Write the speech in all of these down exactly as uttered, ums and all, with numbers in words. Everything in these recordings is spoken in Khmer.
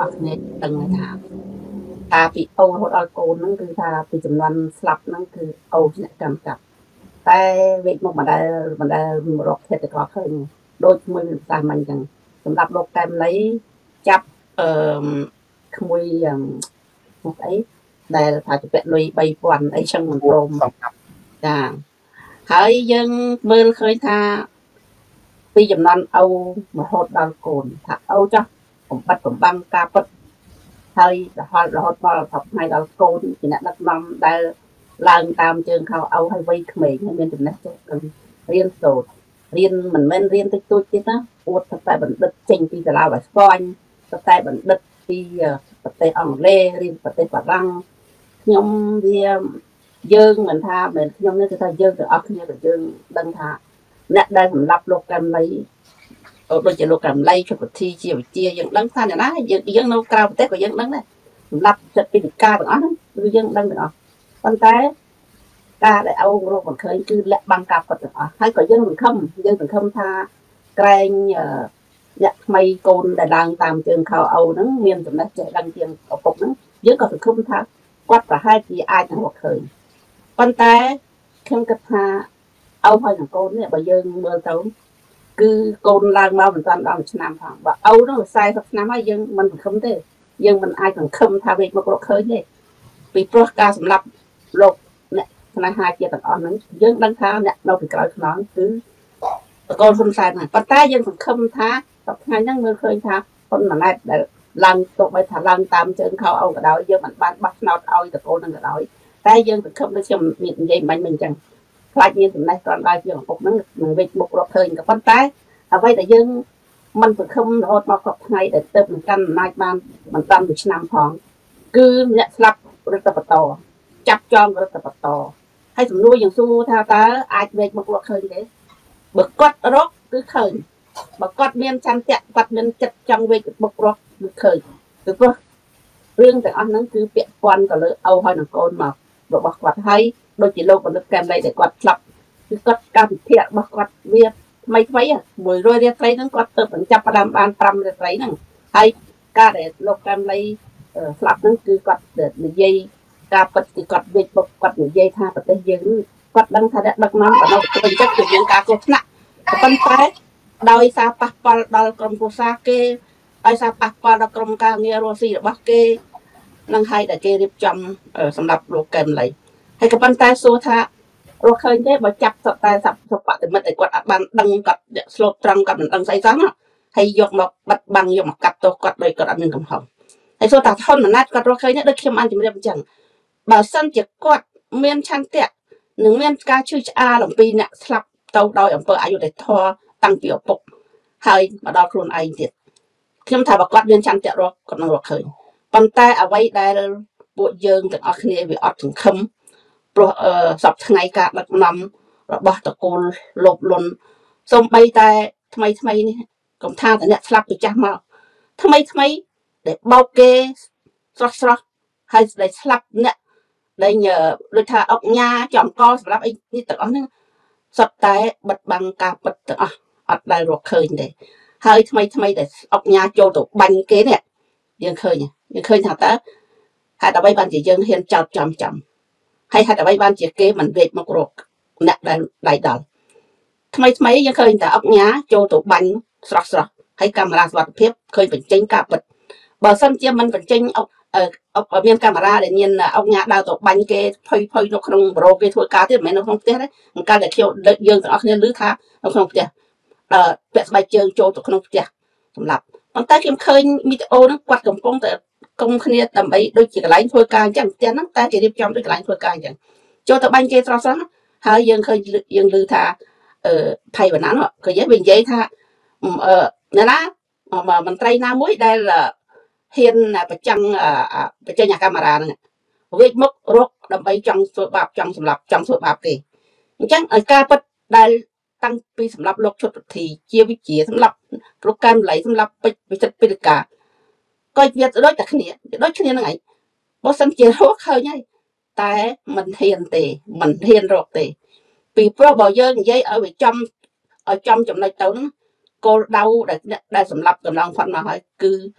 អស់គ្នាដឹងថាថាពីអូរហូតដល់កូនហ្នឹងគឺថាពីចំនួនស្លាប់ហ្នឹងគឺអូអ្នកកម្មកាប់តែវេកមកមិនដែលមិនដែលរកភេទកឃើញដូចមួយភាសាមិញអញ្ចឹងសម្រាប់លោកកែមលីចាប់អឺក្មួយមកអីដែលថាជាពាក់លុយបីពាន់អីចឹងមិនព្រមចាហើយយើងមើលឃើញថាពីចំនួនអូរហូតដល់កូនថាអូចាស់បំបត្តិបំបាំងការពិតហើយរហូតរហូតដល់ថប់ថ្ងៃដល់កូនជាអ្នកដឹកនាំដែលឡើងតាមជើងខោអូហើយវ័យក្មេងហើយមានចំណេះចេះរៀនសូត្ររៀនមិនមែនរៀនតិចតួចទៀតណាអួតតែបណ្ឌិតចេញពីសាលាវ៉ាស្ពាន់តែបណ្ឌិតពីប្រទេសអង់គ្លេសរៀនប្រទេសបារាំងខ្ញុំវាយើងមិនថាមិនខ្ញុំនេះគឺថាយើងទាំងអស់គ្នាក៏យើងដឹងថាអ្នកដែលសម្រាប់លោកកែមលីដូចជាលោកកែមលីជពធីជាវិជាយើងដឹងថាអ្នកណាយើងយើងនៅក្រៅប្រទេសក៏យើងដឹងដែរសម្រាប់ចិត្តពីវិការទាំងអស់ហ្នឹងគឺយើងដឹងទាំងអស់ប៉ុន្តែការដែលអូរកមិនឃើញគឺលាក់បាំងការពិតទាំងអស់ហើយក៏យើងសង្ឃឹមយើងសង្ឃឹមថាក្រែងអ្នកថ្មីកូនដែលឡើងតាមជើងខោអូហ្នឹងមានចំណេះចេះដឹងជាងឪពុកហ្នឹងយើងក៏សង្ឃឹមថាគាត់ប្រហែលជាអាចនឹងរកឃើញប៉ុន្តែខ្ញុំគិតថាអូហើយនឹងកូននេះបើយើងមើលទៅគឺកូនឡើងមកមិនតាន់ដល់មួយឆ្នាំផងបើអូនោះខ្សែសិបឆ្នាំហើយយើងមិនសង្ឃឹមទេយើងមិនអាចសង្ឃឹមថាវេកមករកឃើញទេពីព្រោះការសម្លាប់លោកអ្នកស្នេហាជាតិទាំងអស់ហ្នឹងយើងដឹងថាអ្នកនៅពីក្រោយខ្នងគឺកូនហ៊ុនសែនហ្នឹងប៉ុន្តែយើងសង្ឃឹមថាសប្តាហ៍ហ្នឹងមើលឃើញថាហ៊ុនម៉ាណែតដែលឡើងទៅបីថាឡើងតាមជើងខោអូក៏ដោយយើងមិនបានបោះឆ្នោតឲ្យតកូនហ្នឹងក៏ដោយតែយើងសង្ឃឹមដូចខ្ញុំមាននិយាយមិញមិញអញ្ចឹងខ្លាចមានចំណេះគ្រាន់ដែរជាឪពុកហ្នឹងនឹងវេកមុខរកឃើញក៏ប៉ុន្តែអ្វីដែលយើងមិនសង្ឃឹមរហូតមកគ្រប់ថ្ងៃដែលទៅនឹងកាន់អំណាចបានមិនតាន់មួយឆ្នាំផងគឺអ្នកស្លាប់រដ្ឋបតចាប់ចងរដ្ឋបតហើយសំណួរយើងសួរថាតើអាចវេកមុខរកឃើញទេបើគាត់រកគឺឃើញបើគាត់មានចន្ទៈគាត់មានចិត្តចង់វេកមុខរកគឺឃើញពីព្រោះរឿងទាំងអស់ហ្នឹងគឺពាក់ព័ន្ធទៅលើអូហើយនឹងកូនមករបស់គាត់ហើយដូចជាលោកបណ្ឌិតកែមលីដែលគាត់ស្លាប់គឺគាត់កម្មវិធីរបស់គាត់វាថ្មីថ្មីមួយរយរាត្រីហ្នឹងគាត់ទៅបញ្ចប់ផ្ដាំបានប្រាំរាត្រីហ្នឹងហើយការដែលលោកកែមលីស្លាប់ហ្នឹងគឺគាត់និយាយការពិតគឺគាត់វេកមុខគាត់និយាយថាប្រទេសយើងគាត់ដឹងថាអ្នកដឹកនាំបណ្ដោះទៅចិត្តគឺមានការគ្រោះថ្នាក់ប៉ុន្តែដោយសារប៉ះពាល់ដល់ក្រុមគ្រួសារគេដោយសារប៉ះពាល់ដល់ក្រុមការងាររស់ស៊ីរបស់គេនឹងហើយដែលគេរៀបចំសម្រាប់លោកកែមលីហើយក៏ប៉ុន្តែសួរថារកឃើញទេបើចាប់សតែសពបតិមិត្តដែលគាត់អត់បានដឹងគាត់ស្លូតត្រង់គាត់មិនដឹងស្អីសោះណាហើយយកមកបិទបាំងយកមកកាត់ទោសគាត់ដោយគាត់អត់មានកំហុសហើយសួរថាហ៊ុនម៉ាណែតគាត់រកឃើញទេដូចខ្ញុំបានជម្រាបអញ្ចឹងបើសិនជាគាត់មានឆន្ទៈនឹងមានការឈឺឆ្អាលអំពីអ្នកស្លាប់ទៅដោយអំពើអយុត្តិធម៌តាំងពីឪពុកហើយមកដល់ខ្លួនឯងទៀតខ្ញុំថាបើគាត់មានឆន្ទៈរកគាត់នឹងរកឃើញប៉ុន្តែអ្វីដែលពួកយើងទាំងអស់គ្នាវាអត់សង្ឃឹមព្រោះសពថ្ងៃការដឹកនាំរបស់តកូលលោកលុនសូម្បីតែថ្មីថ្មីនេះកុំថាតែអ្នកស្លាប់ទៅចាស់មកថ្មីថ្មីដែលបោកគេស្រស់ស្រស់ហើយដែលស្លាប់អ្នកដែលដូចថាអុកញ៉ាចំកសម្រាប់អីនេះទាំងអស់ហ្នឹងសុទ្ធតែបិទបាំងការពិតទាំងអស់អត់ដែលរកឃើញទេហើយថ្មីថ្មីដែលអុកញ៉ាចូលទៅបាញ់គេនេះយើងឃើញយើងឃើញថាតើហេតុអ្វីបានជាយើងហ៊ានចោទចំចំហើយហេតុអ្វីបានជាគេមិនវេកមករកអ្នកដែលដៃដល់ថ្មីថ្មីយើងឃើញតែអុកញ៉ាចូលទៅបាញ់ស្រស់ស្រស់ហើយកាមេរ៉ាសុវត្ថិភាពឃើញបញ្ចេញការពិតបើសិនជាមិនបញ្ចេញអុកអុកមានកាមេរ៉ាដែលមានអុកញ៉ាដើរទៅបាញ់គេភ័យភ័យនៅក្នុងបរោគេធ្វើការទៀតមិនមែននៅក្នុងផ្ទះទេអង្កលតែខ្ញុំយើងទាំងអស់គ្នាឮថានៅក្នុងផ្ទះអឺពាក់ស្បែកជើងចូលទៅក្នុងផ្ទះសម្រាប់ប៉ុន្តែខ្ញុំឃើញវីដេអូហ្នឹងគាត់កំពុងតែគុំគ្នាដើម្បីដូចជាកន្លែងធ្វើការអញ្ចឹងផ្ទះហ្នឹងតែគេរៀបចំដូចកន្លែងធ្វើការអញ្ចឹងចូលទៅបាញ់គេស្រស់ស្រស់ហើយយើងឃើញយើងឮថាអឺថៃវណ្ណានោះក៏យើងនិយាយថាអឺណាណាមន្ត្រីណាមួយដែលហ៊ានបញ្ចាំងបញ្ចេញអាកាមេរ៉ាហ្នឹងវេកមុខរកដើម្បីចង់ធ្វើបាបចង់សម្លាប់ចង់ធ្វើបាបគេអញ្ចឹងឲ្យការពិតដែលតាំងពីសម្រាប់លោកឈុតប្រធីជាវិជាសម្រាប់លោកកែមលីសម្រាប់ពេជ្រវិចិត្រពីលកាក៏វាដូចតែគ្នាដូចគ្នាហ្នឹងឯងបើសិនជារកឃើញហើយតែមិនហ៊ានទេមិនហ៊ានរកទេពីព្រោះបើយើងនិយាយឲ្យវាចំឲ្យចំចំណុចទៅហ្នឹងគោលដៅដែលដែលសម្រាប់កន្លងផុតមកហើយគឺ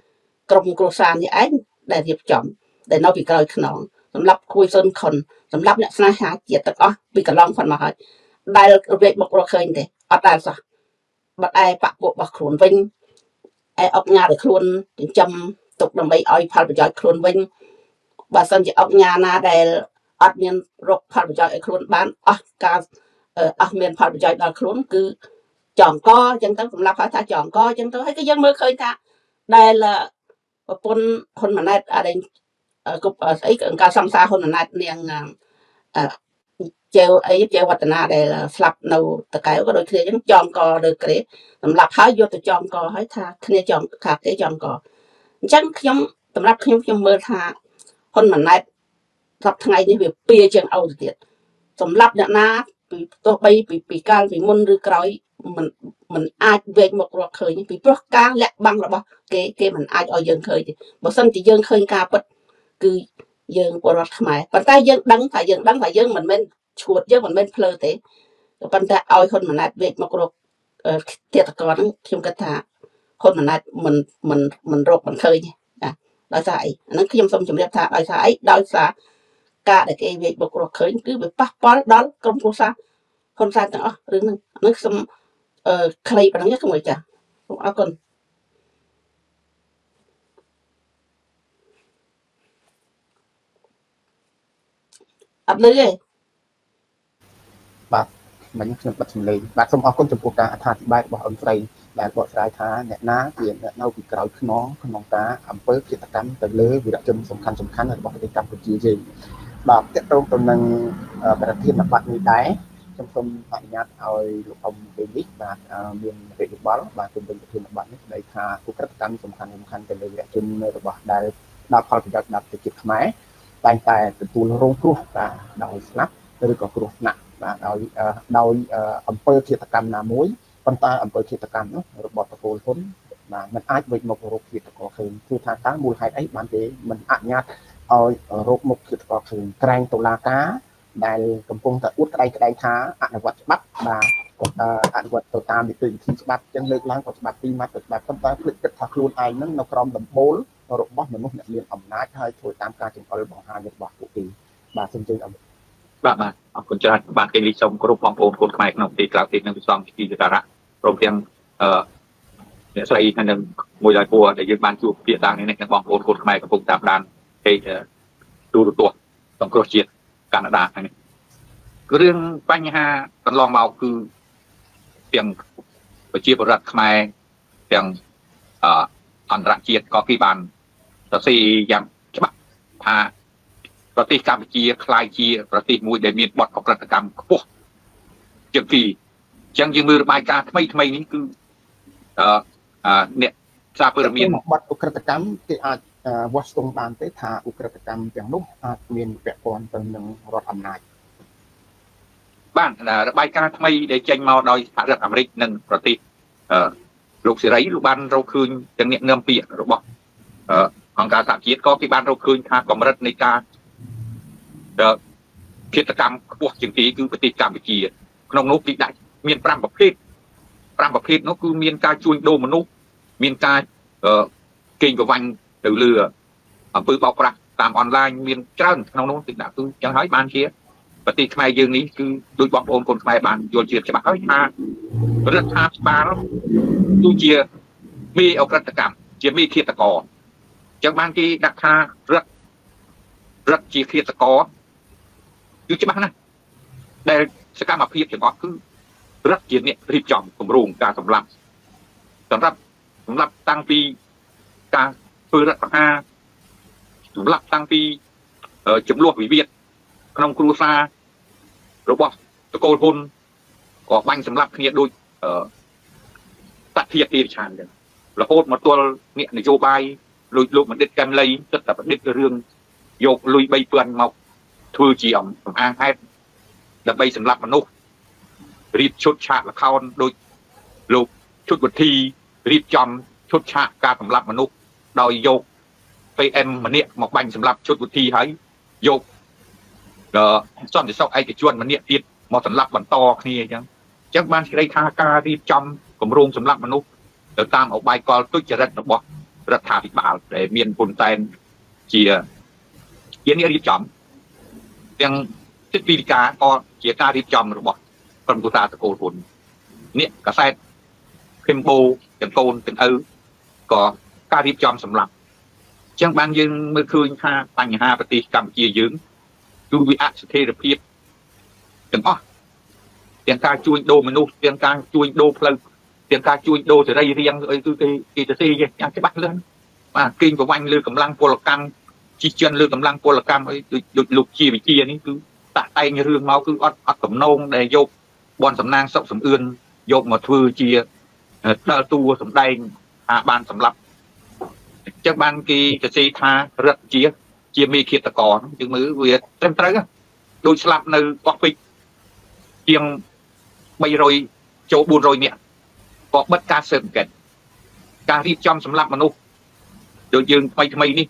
ក្រុមគ្រួសារនេះឯងដែលរៀបចំដែលនៅពីក្រោយខ្នងសម្រាប់គួយស៊ុនខុនសម្រាប់អ្នកស្នេហាជាតិទាំងអស់ពីកន្លងផុតមកហើយដែលរៀបមករកឃើញទេអត់ដែលសោះបាត់ឯបពពួករបស់ខ្លួនវិញឯអុកញ៉ាដែលខ្លួនចិញ្ចឹមទុកដើម្បីឲ្យផលប្រយោជន៍ខ្លួនវិញបើសិនជាអុកញ៉ាណាដែលអត់មានរកផលប្រយោជន៍ឲ្យខ្លួនបានអស់ការអស់មានផលប្រយោជន៍ដល់ខ្លួនគឺចងកអញ្ចឹងទៅសម្រាប់ហៅថាចងកអញ្ចឹងទៅហើយក៏យើងមើលឃើញថាដែលប្រពន្ធហ៊ុនម៉ាណែតអីគប់ស្អីការសង្សារហ៊ុនម៉ាណែតនាងជេវអីជេវវឌ្ឍនាដែលស្លាប់នៅតកែវក៏ដូចគ្នាអញ្ចឹងចងកលើក្រេសម្រាប់ហើយយកទៅចងកហើយថាគ្នាចងខាគេចងកអញ្ចឹងខ្ញុំសម្រាប់ខ្ញុំខ្ញុំមើលថាហ៊ុនម៉ាណែតសប្តាហ៍ថ្ងៃនេះវាពៀជាងអោទៅទៀតសម្រាប់អ្នកណាពីទោះបីពីពីកាលពីមុនឬក្រោយមិនមិនអាចវែកមករកឃើញពីព្រោះការលាក់បាំងរបស់គេគេមិនអាចឲ្យយើងឃើញទេបើសិនជាយើងឃើញការពិតគឺយើងពលរដ្ឋខ្មែរប៉ុន្តែយើងដឹងថាយើងដឹងថាយើងមិនមែនឈួតយើងមិនមែនភ្លើទេប៉ុន្តែឲ្យហ៊ុនម៉ាណែតវែកមករកទៀតកនហ្នឹងខ្ញុំគិតថាហ៊ុនម៉ាណែតមិនមិនមិនរកមិនឃើញណាដោយសារអីអាហ្នឹងខ្ញុំសូមជម្រាបថាដោយសារអីដោយសារការដែលគេវែកមករកឃើញគឺវាប៉ះពាល់ដល់ក្រុមគ្រួសារហ៊ុនសែនទាំងអស់រឿងហ្នឹងហ្នឹងខ្ញុំអឺខ្លីប៉ុណ្ណឹងខ្ញុំមើលចាសូមអរគុណអត់លឺទេបាទមិញខ្ញុំបិទសំឡេងបាទសូមអរគុណចំពោះការអត្ថាធិប្បាយរបស់អង្គស្រីដែលបកស្រាយថាអ្នកណាជាអ្នកនៅពីក្រោយខ្នងក្នុងការអំពើឃាតកម្មទៅលើវីរជនសំខាន់សំខាន់របស់ប្រទេសកម្ពុជាយើងបាទតកតងទៅនឹងប្រធានបទនេះដែរខ្ញុំសូមអនុញ្ញាតឲ្យលោកអ៊ំពេលនេះបាទមានមតិយោបល់បាទជុំវិញប្រធានបទនេះស្ដីថាឧក្រិដ្ឋកម្មសំខាន់សំខាន់ទៅលើវីរជនរបស់ដែលដល់ផលប្រយោជន៍ដល់ប្រជាជាតិខ្មែរតែងតែទទួលរងគ្រោះបាទដោយស្លាប់ឬក៏គ្រោះថ្នាក់បាទដោយដោយអំពើឃាតកម្មណាមួយប៉ុន្តែអំពើឃាតកម្មនោះរបស់តកូលហ៊ុនបាទมันអាចវិចមករកឃាតករឃើញគឺថាតើមូលហេតុអីបានគេមិនអនុញ្ញាតឲ្យរកមុខឃាតករឃើញក្រែងតុលាការដែលកំពុងតែអួតក្តែងក្តែងថាអនុវត្តច្បាប់បាទក៏អនុវត្តទៅតាមនីតិវិធីច្បាប់ចឹងលើកឡើងក៏ច្បាប់ពីរម៉ាត់ទៅច្បាប់ប៉ុន្តែភ្លេចគិតថាខ្លួនឯងនឹងនៅក្រោមដំបូលរបស់មនុស្សអ្នកមានអំណាចហើយធ្វើតាមការចង្អុលបង្ហាញរបស់ពួកគេបាទសូមជឿអរគុណបាទបាទអរគុណច្រើនបាទគេលីសូមគ្រប់បងប្អូនកូនខ្មែរក្នុងប្រទេសក្រៅប្រទេសនិងវិស័យជីវការៈព្រមទាំងអឺអ្នកស្រីហើយនឹងមួយដល់គួរដែលយើងបានជួបពាក្យតាំងនេះទាំងបងប្អូនកូនខ្មែរកំពុងតាមដានពេកទូរទស្សន៍សង្គ្រោះជាតិកាណាដាហ្នឹងគឺរឿងបញ្ហាកន្លងមកគឺទាំងប្រជាពលរដ្ឋខ្មែរទាំងអអន្តរជាតិក៏គេបានសរសេរយ៉ាងច្បាស់ថាប្រទេសកម្ពុជាคล้ายជាប្រទេសមួយដែលមានបទអក្រិតកម្មខ្ពស់ជាងគេអញ្ចឹងយើងមើលរបាយការណ៍ថ្មីថ្មីនេះគឺអឺអ្នកសារព័ត៌មានបទអក្រិតកម្មគេអាចវាស់ស្ទង់បានទេថាអក្រិតកម្មទាំងនោះអាចមានពាក់ព័ន្ធទៅនឹងរដ្ឋអំណាចបានរបាយការណ៍ថ្មីដែលចេញមកដោយសហរដ្ឋអាមេរិកនិងប្រទេសអឺលោកសេរីលោកបានរកឃើញទាំងអ្នកនាំពាក្យរបស់អឺអង្គការសហជាតិក៏គេបានរកឃើញថាកម្រិតនៃការឃាតកម្មខ្ពស់ជាងគេគឺប្រទេសកម្ពុជាក្នុងនោះគេដាក់មាន5ប្រភេទ5ប្រភេទនោះគឺមានការជួញដូរមនុស្សមានការកេងប្រវ័ញ្ចទៅលើអំពើបោកប្រាស់តាមអនឡាញមានច្រើនក្នុងនោះគេដាក់គឺចឹងហើយបានជាប្រទេសខ្មែរយើងនេះគឺដោយបងប្អូនកូនខ្មែរបានយល់ជ្រាបច្បាស់ហើយថារដ្ឋាភិបាលគឺជាមេអក្រិតកម្មជាមេឃាតករចឹងបានគេដាក់ថារដ្ឋរដ្ឋជាឃាតករគឺច្បាស់ណាស់ដែលសកម្មភាពទាំងអស់គឺរដ្ឋជាអ្នករៀបចំគម្រោងការសម្លាប់សម្រាប់សម្រាប់តាំងពីការធ្វើរដ្ឋប្រហារសម្រាប់តាំងពីចំនួនវិវាទក្នុងគ្រួសាររបស់តកូលហ៊ុនក៏បាញ់សម្លាប់គ្នាដូចតតិយទាឆានចឹងរហូតមកទល់អ្នកនយោបាយលួចលោកបណ្ឌិតកែមលីទឹកតែប្រឌិតរឿងយកលុយ3ពាន់មកធ្វើជាអំអាងហេតុដើម្បីសម្លាប់មនុស្សរៀបឈុតឆាកល្ខោនដោយលោកឈុតវិធីរៀបចំឈុតឆាកការសម្លាប់មនុស្សដោយយក pê em ម្នាក់មកបាញ់សម្លាប់ឈុតវិធីហើយយកសន្តិសុខឯកជនម្នាក់ទៀតមកសម្លាប់បន្តគ្នាអញ្ចឹងអញ្ចឹងបានសេចក្តីថាការរៀបចំគម្រោងសម្លាប់មនុស្សទៅតាមអបាយកលទុច្ចរិតរបស់រដ្ឋាភិបាលដែលមានពុនតែនជាជានេះរៀបចំទាំងសិទ្ធិវិការក៏ជាការរៀបចំរបស់ក្រុមគ្រួសារតកូលហ៊ុននេះកសែតឃឹមបូទាំងកូនទាំងឪក៏ការរៀបចំសម្រាប់អញ្ចឹងបានយើងមើលឃើញថាបញ្ហាប្រទេសកម្ពុជាយើងគឺវាអស្ថិរភាពទាំងអស់ទាំងការជួញដូរមនុស្សទាំងការជួញដូរផ្លូវទាំងការជួញដូរសេរីរាង្គអីគឺគេគេទៅទេយ៉ាងច្បាស់លឿនបាទគេប្រវាញ់លើកម្លាំងពលកម្មជិះចិនលើកម្លាំងពលកម្មអីដូចលោកជាវិជានេះគឺតាក់តែងរឿងមកគឺអត់អត់កំណងដែលយកបនសំណាងសុកសំអឿនយកមកធ្វើជាដើរតួសម្ដែងថាបានសម្រាប់អញ្ចឹងបានគេទៅសេថារដ្ឋជាជាមេឃាតករយើងមើលវាត្រឹមត្រូវដូចស្លាប់នៅកោះពេជ្រជាងបីរយចូលបួនរយនាក់ក៏បិទការស៊ើបអង្កេតការរៀបចំសម្រាប់មនុស្សដូចយើងថ្មីថ្មីនេះ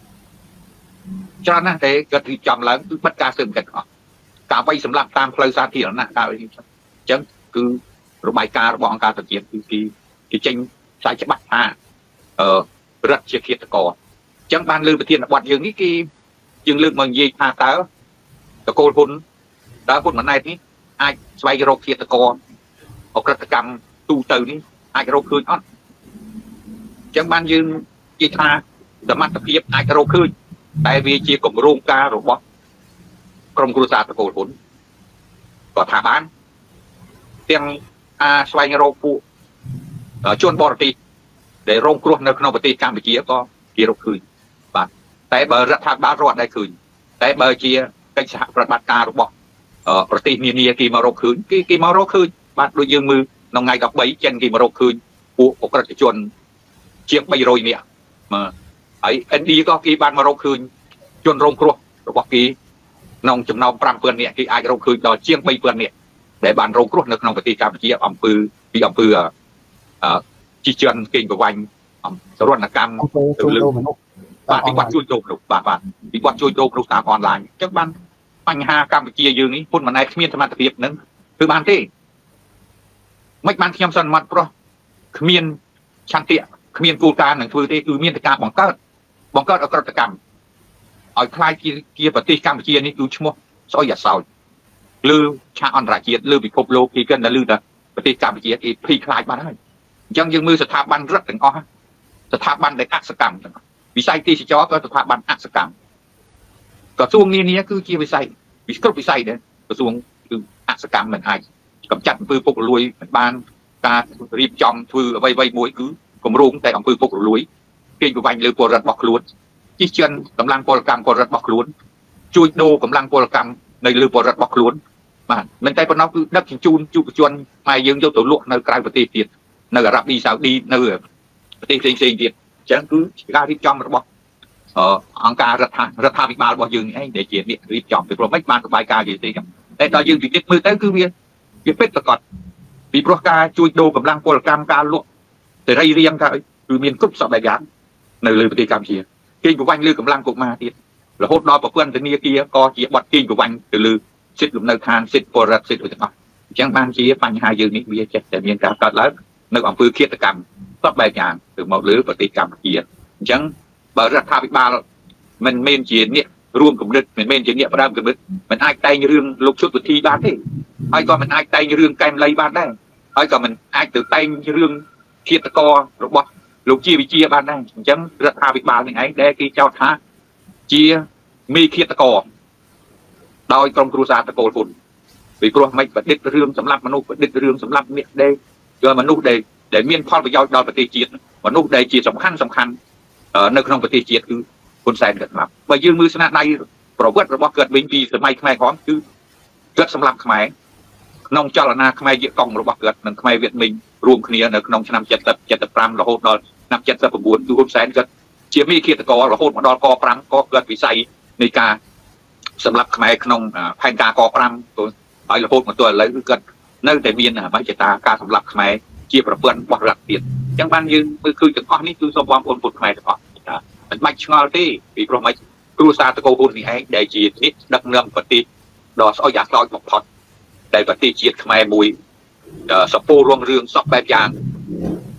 ច្រើនណាស់តែគាត់រៀបចំឡើងគឺបិទការស៊ើបអង្កេតអស់ការវាយសម្រាប់តាមផ្លូវសាធារណៈការអញ្ចឹងគឺរបាយការណ៍របស់អង្គការសហជាតិគឺគេគេចេញផ្សាយច្បាស់ថាអឺរដ្ឋជាឃាតករអញ្ចឹងបានលើប្រធានបទយើងនេះគេយើងលើកមកនិយាយថាតើតកូលហ៊ុនតើហ៊ុនម៉ាណែតនេះអាចស្វែងរកឃាតករអក្រិតកម្មទូទៅនេះអាចរកឃើញអត់អញ្ចឹងបានយើងនិយាយថាសមត្ថភាពអាចរកឃើញតែវាជាគម្រោងការរបស់ក្រុមគ្រួសារតកូលហ៊ុនក៏ថាបានទាំងអាស្វែងរកពួកជនបរទេសដែលរងគ្រោះនៅក្នុងប្រទេសកម្ពុជាក៏គេរកឃើញបាទតែបើរដ្ឋាភិបាលរត់ដែរឃើញតែបើជាកិច្ចសហប្រតិបត្តិការរបស់ប្រទេសនានាគេមករកឃើញគេគេមករកឃើញបាទដូចយើងមើលក្នុងថ្ងៃដប់បីចិនគេមករកឃើញពួកអក្រិតជនជាងបីរយនាក់បាទហើយឥណ្ឌាក៏គេបានមករកឃើញជនរងគ្រោះរបស់គេក្នុងចំណោមប្រាំពាន់នាក់គេអាចរកឃើញដល់ជាងបីពាន់នាក់ដែលបានរងគ្រោះនៅក្នុងប្រទេសកម្ពុជាអំពើពីអំពើអឺជីជនគេងប្រវាញ់សរណកម្មទៅលើមនុស្សបាទពីគាត់ជួយដូរមនុស្សបាទបាទពីគាត់ជួយដូរមនុស្សតាមអនឡាញអញ្ចឹងបានបញ្ហាកម្ពុជាយើងនេះហ៊ុនម៉ាណែតគ្មានសមត្ថភាពនឹងធ្វើបានទេមិនបានខ្ញុំសន្មត់ប្រុសគ្មានឆន្ទៈគ្មានគោលការណ៍នឹងធ្វើទេគឺមានតែការបង្កើតបង្កើតអក្រិតកម្មឲ្យខ្លាយជាជាប្រទេសកម្ពុជានេះគឺឈ្មោះស្អុយអាសោចលើឆាកអន្តរជាតិលើពិភពលោកគេគិតតែលើតែប្រទេសកម្ពុជាគេភ័យខ្លាចបាត់ហើយអញ្ចឹងយើងមើលស្ថាប័នរដ្ឋទាំងអស់ស្ថាប័នដែលអសកម្មទាំងអស់វិស័យទេសចរក៏ស្ថាប័នអសកម្មក្រសួងនានាគឺជាវិស័យវិស្គ្រប់វិស័យដែរក្រសួងគឺអសកម្មមិនអាចកម្ចាត់អំពើពុករលួយមិនបានការរៀបចំធ្វើអ្វីៗមួយគឺគម្រោងតែអំពើពុករលួយគេប្រវាញ់លើពលរដ្ឋរបស់ខ្លួនជិះចិនកម្លាំងពលកម្មពលរដ្ឋរបស់ខ្លួនជួយដូរកម្លាំងពលកម្មនៅលើពលរដ្ឋរបស់ខ្លួនបាទមិនតែប៉ុណ្ណោះគឺដឹកជញ្ជូនយុវជនខ្មែរយើងយកទៅលក់នៅក្រៅប្រទេសទៀតនៅអារ៉ាប់ឌីសាអូឌីនៅប្រទេសផ្សេងផ្សេងទៀតអញ្ចឹងគឺការរៀបចំរបស់អង្គការរដ្ឋារដ្ឋាភិបាលរបស់យើងឯងដែលជាអ្នករៀបចំពីព្រោះមិនបានសบายការយទេតែដល់យើងពិនិត្យមើលទៅគឺវាវាពិតប្រាកដពីព្រោះការជួយដូរកម្លាំងពលកម្មការលក់សេរីរាង្គទៅគឺមានគ្រប់សពបែបយ៉ាងនៅលើប្រទេសកម្ពុជាគេប្រវាញ់លើកម្លាំងកុមារទៀតរហូតដល់ប្រព័ន្ធធនាគារក៏ជាបទគេប្រវាញ់ទៅលើសិទ្ធិលំនៅឋានសិទ្ធិពលរដ្ឋសិទ្ធិទាំងអស់អញ្ចឹងបានជាបញ្ហាយើងនេះវាចេះតែមានការកើតឡើងនៅអំពើឃាតកម្មសពបែបយ៉ាងទៅមកលើប្រទេសកម្ពុជាអញ្ចឹងបើរដ្ឋាភិបាលមិនមែនជាអ្នករួមគំនិតមិនមែនជាអ្នកផ្ដើមគំនិតមិនអាចតែងរឿងលោកជុតវិធីបានទេហើយក៏មិនអាចតែងរឿងកែមលៃបានដែរហើយក៏មិនអាចទៅតែងរឿងឃាតកររបស់លោកជាវិជាបានដែរអញ្ចឹងរដ្ឋាភិបាលនឹងឯងដែលគេចោទថាជាមេឃាតករដោយក្រុមគ្រួសារតកូលហ៊ុនពីព្រោះមិនបដិទ្ធរឿងសម្រាប់មនុស្សបដិទ្ធរឿងសម្រាប់អ្នកដែលគឺមនុស្សដែលដែលមានផលប្រយោជន៍ដល់ប្រទេសជាតិមនុស្សដែលជាសំខាន់សំខាន់នៅក្នុងប្រទេសជាតិគឺហ៊ុនសែនគាត់ស្លាប់បើយើងមើលស្នាដៃប្រវត្តិរបស់គាត់វិញពីសម័យខ្មែរក្រមគឺគាត់សម្លាប់ខ្មែរក្នុងចលនាខ្មែរយកកង់របស់គាត់និងខ្មែរវៀតមិញរួមគ្នានៅក្នុងឆ្នាំเจ็ดสิบ เจ็ดสิบห้ารហូតដល់ឆ្នាំเจ็ดสิบเก้าគឺហ៊ុនសែនគាត់ជាមេឃាតកររហូតមកដល់ក5ក៏គាត់វិស័យនៃការសម្រាប់ខ្មែរក្នុងផែនការក5ហើយរហូតមកទល់ឥឡូវគឺគាត់នៅតែមានបច្ចេកតាការសម្រាប់ខ្មែរជាប្រព័ន្ធរបស់រដ្ឋទៀតអញ្ចឹងបានយើងមើលឃើញទាំងអស់នេះគឺសូមបងប្អូនពុទ្ធខ្មែរទាំងអស់មិនបាច់ឆ្ងល់ទេពីព្រោះមិនគ្រួសារតកូលហ៊ុននេះឯងដែលជានេះដឹកនាំប្រទេសដ៏ស្អុយអាស្អុយបំផុតដែលប្រទេសជាតិខ្មែរមួយសពោរងរឿងសពបែបយ៉ាង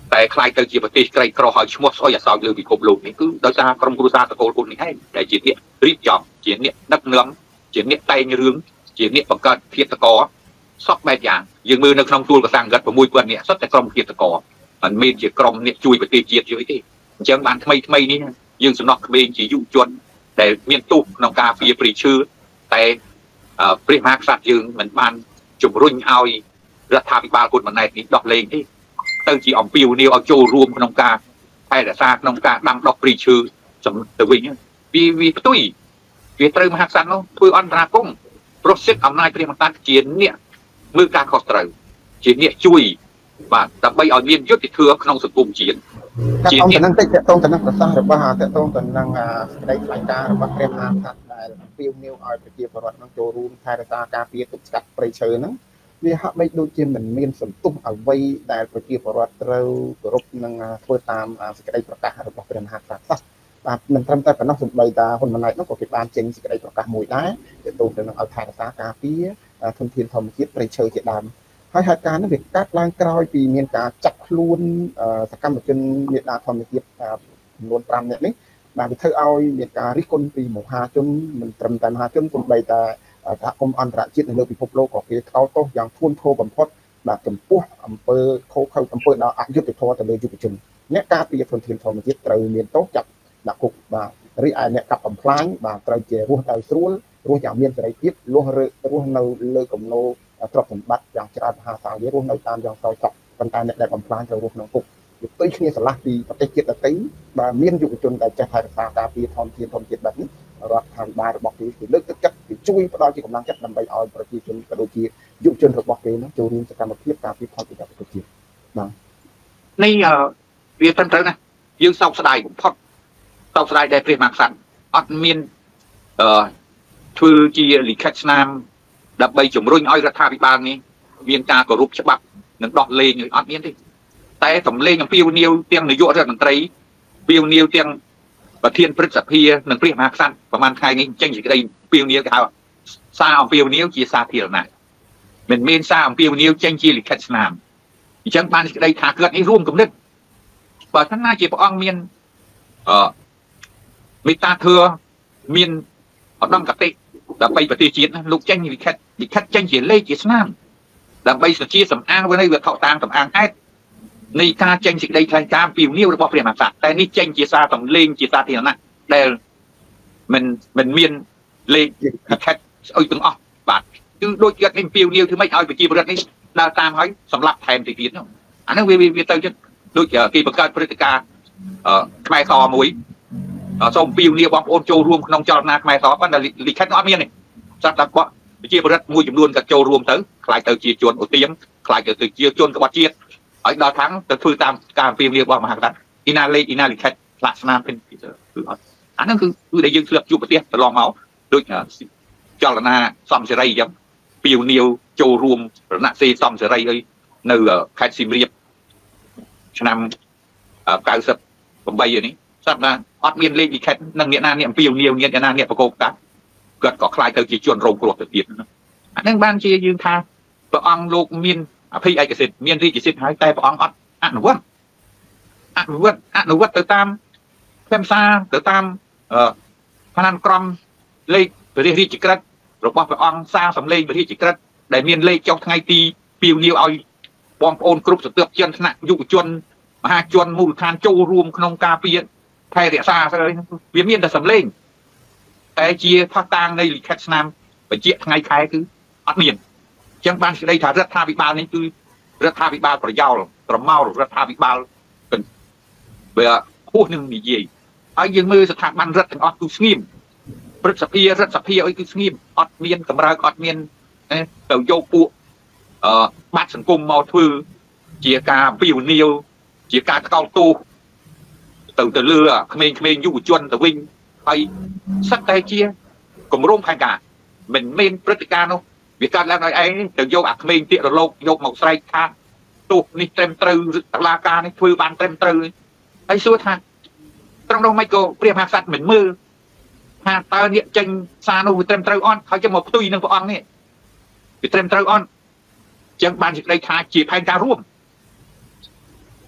แต่คล้ายกับจีบประเทศไกลกรอหอยชมวสอยสาวเลยพิภพโลกนี่คือโดยการกรมกุศลตะโกนคนนี้ให้แต่จีเนี่ยรีบจอบจีเนี่ยนักเนื้อจีเนี่ยไตเรื่องจีเนี่ยประกาศเพียรตะกอซอกแบบอย่างยังมือในคลองตัวกระสังกัดประมวยเปิดเนี่ยซอกแต่กรมเพียรตะกอมันมีจีกรมเนี่ยช่วยประเทศจีเยอะที่เชิงบ้านทำไมทำไมนี่ยังสนอกเบงจียุ่งจวนแต่เมียนตุกนองกาฟีปรีชื่อแต่ปริมาสัตว์ยังเหมือนบ้านจุ่มรุ่งเอารัฐาภิบาลคนมันในนี่ดอกเลงที่ตั้งจีอมปิวนิวเอาโจรวมนองกาไอ้แต่ซากนองกาดังดอกปรีชื่อสมตะวิญวีวีตุ้ยวีเติมหักสันเนาะทุยอันตรากุ้งโปรเซสอำนาจปริมาณเจียนเนี่ยมือการขอตรึเจียนเนี่ยช่วยបាទដើម្បីឲ្យមានយុត្តិធម៌ក្នុងសង្គមជាតិជាតនឹងតិចតតងទៅនឹងប្រសាសន៍របស់តតងទៅនឹងសេចក្តីថ្លែងការណ៍របស់ព្រះមហាក្សត្រដែលពីវនាវឲ្យប្រជាពលរដ្ឋនឹងចូលរួមថែរក្សាការពារទុកស្កាត់ព្រៃឈើហ្នឹងវាហាក់បីដូចជាមិនមានសន្ទុះអ្វីដែលប្រជាពលរដ្ឋត្រូវគោរពនិងធ្វើតាមសេចក្តីប្រកាសរបស់ព្រះមហាក្សត្រសោះបាទមិនត្រឹមតែប៉ុណ្ណោះសំបីតាហ៊ុនម៉ាណែតនោះក៏គេបានចេញសេចក្តីប្រកាសមួយដែរទាក់ទងទៅនឹងឲ្យថែរក្សាការពារធនធានធម្មជាតិព្រៃឈើជាដើមហើយហេតុការណ៍នេះវាកាត់ឡើងក្រោយពីមានការចាត់ខ្លួនសកម្មជនមេដាធម្មជាតិចំនួនប្រាំនាក់នេះបាទវាធ្វើឲ្យមានការរិះគន់ពីមហាជនមិនត្រឹមតែមហាជនសូម្បីតែសហគមន៍អន្តរជាតិនៅលើពិភពលោកក៏គេថ្កោលទោសយ៉ាងធ្ងន់ធ្ងរបំផុតបាទចំពោះអំពើខុសខើអំពើដល់អយុត្តិធម៌ទៅលើយុវជនអ្នកការពារធនធានធម្មជាតិត្រូវមានទោសចាប់ដាក់គុកបាទរីឯអ្នកកាប់បំផ្លាញបាទត្រូវជារស់ដោយស្រួលរស់យ៉ាងមានសេរីភាពរស់រស់នៅលើគំនោទ្រព្យសម្បត្តិយ៉ាងច្រើនមហាសាលវារស់នៅតាមយ៉ាងសោយសោកប៉ុន្តែអ្នកដែលបំផ្លាញត្រូវរស់ក្នុងគុកវាផ្ទុយគ្នាស្រឡះពីប្រទេសជាតិដទៃបាទមានយុវជនដែលចេះថែរក្សាការពារធនធានធម្មជាតិបែបនេះរដ្ឋាភិបាលរបស់គេគឺលើកទឹកចិត្តគេជួយផ្ដល់ជាកម្លាំងចិត្តដើម្បីឲ្យប្រជាជនក៏ដូចជាយុវជនរបស់គេនោះចូលរួមសកម្មភាពការពារផលប្រយោជន៍ប្រទេសជាតិបាទនេះវាត្រឹមត្រូវណាយើងសោកស្ដាយបំផុតសោកស្ដាយដែលព្រះមហាក្សត្រអត់មានអឺធ្វើជាលិខិតស្នាមដើម្បីជំរុញឲ្យរដ្ឋាភិបាលនេះមានការគោរពច្បាប់និងដោះលែងអត់មានទេតែសម្លេងអំពីវនាវទាំងនាយករដ្ឋមន្ត្រីពីវនាវទាំងប្រធានព្រឹទ្ធសភានិងព្រះមហាក្សត្រប្រហែលថ្ងៃនេះចេញសេចក្តីពីវនាវគេហៅសារអំពីវនាវជាសាធារណៈមិនមែនសារអំពីវនាវចេញជាលិខិតស្នាមអញ្ចឹងបានសេចក្តីថាគាត់នេះរួមគំនិតបើថាណាជាព្រះអង្គមានអឺមេត្តាធម៌មានឧត្តមកតិដើម្បីប្រទេសជាតិលោកចេញលិខិតលិខិតចេញជាលេខជាស្នាមដើម្បីសជាសំអាងវិញវាខុសតាមសំអាងហេតុនៃការចេញសេចក្តីថ្លែងការណ៍ពីវនាវរបស់ព្រះមហាក្សត្រតែនេះចេញជាសារសំលេងជាសាធារណៈដែលមិនមិនមានលេខលិខិតស្អុយទាំងអស់បាទគឺដូចគាត់នេះពីវនាវធ្វើម៉េចឲ្យប្រជាពលរដ្ឋនេះដើរតាមហើយសម្រាប់ថែមទៅទៀតនោះអានោះវាវាទៅចិត្តដូចគេបង្កើតព្រឹត្តិការណ៍ខ្មែរសមួយសូមពីវនាវបងប្អូនចូលរួមក្នុងចលនាខ្មែរសប៉ុន្តែលិខិតអត់មានទេចាត់តែប្រជាពលរដ្ឋមួយចំនួនក៏ចូលរួមទៅខ្លាចទៅជាជនអូទៀមខ្លាចទៅជាជនក្បត់ជាតិឲ្យដល់ខាងទៅធ្វើតាមការពីវនាវរបស់មហាក្សត្រអ៊ីណាលេខអ៊ីណាលិខិតផ្លាកស្នាមគឺអត់អាហ្នឹងគឺគឺដែលយើងធ្លាប់ជួបប្រទេសកន្លងមកដូចចលនាសំសេរីអញ្ចឹងពីវនាវចូលរួមរណសេរីសំសេរីឲ្យនៅខេត្តសៀមរាបឆ្នាំកៅសិបប្រាំនេះស្រាប់ថាអត់មានលេខលិខិតនឹងអ្នកណាអ្នកអំពីវនាវអ្នកណាអ្នកប្រកបតាគាត់ក៏ខ្លាចទៅជាជនរងគ្រោះទៅទៀតអានឹងបានជាយើងថាព្រះអង្គលោកមានអភិឯកសិទ្ធិមានរាជសិទ្ធិហើយតែព្រះអង្គអត់អនុវត្តអនុវត្តអនុវត្តទៅតាមខ្លឹមសារទៅតាមផានក្រមលេខព្រះរាជក្រឹត្យរបស់ព្រះអង្គសារសម្លេងព្រះរាជក្រឹត្យដែលមានលេខចុះថ្ងៃទីពីវនាវឲ្យបងប្អូនគ្រប់សន្តិភាពជនថ្នាក់យុវជនមហាជនមូលដ្ឋានចូលរួមក្នុងការពារថែរក្សាស្អីវាមានតែសម្លេងតែជាផុសតាងនៃលិខិតស្នាមបញ្ជាក់ថ្ងៃខែគឺអត់មានអញ្ចឹងបានសេចក្តីថារដ្ឋាភិបាលនេះគឺរដ្ឋាភិបាលប្រយោលត្រមោលរដ្ឋាភិបាលវាហួសនឹងនិយាយហើយយើងមើលស្ថាប័នរដ្ឋទាំងអស់គឺស្ងៀមព្រឹទ្ធសភារដ្ឋសភាអីគឺស្ងៀមអត់មានកម្រើកអត់មានទៅយកពួកអឺបាត់សង្គមមកធ្វើជាការពីវនាវជាការថ្កោលទោសទៅទៅលើក្មេងៗយុវជនទៅវិញហើយសឹកតែជាគម្រោងផែនការមិនមែនព្រឹត្តិការណ៍នោះវាកើតឡើងឲ្យឯងទៅយកអាក្មេងទៀតរលកយកមកស្រែកថាទោសនេះត្រឹមត្រូវតឡាការនេះធ្វើបានត្រឹមត្រូវហើយសួរថាត្រង់នោះមិនក៏ព្រះមហាក្សត្រមិនមើលថាតើអ្នកចេញសារនោះវាត្រឹមត្រូវអត់ហើយចាំមកផ្ទុយនឹងព្រះអង្គនេះវាត្រឹមត្រូវអត់ចឹងបានសេចក្តីថាជាផែនការរួម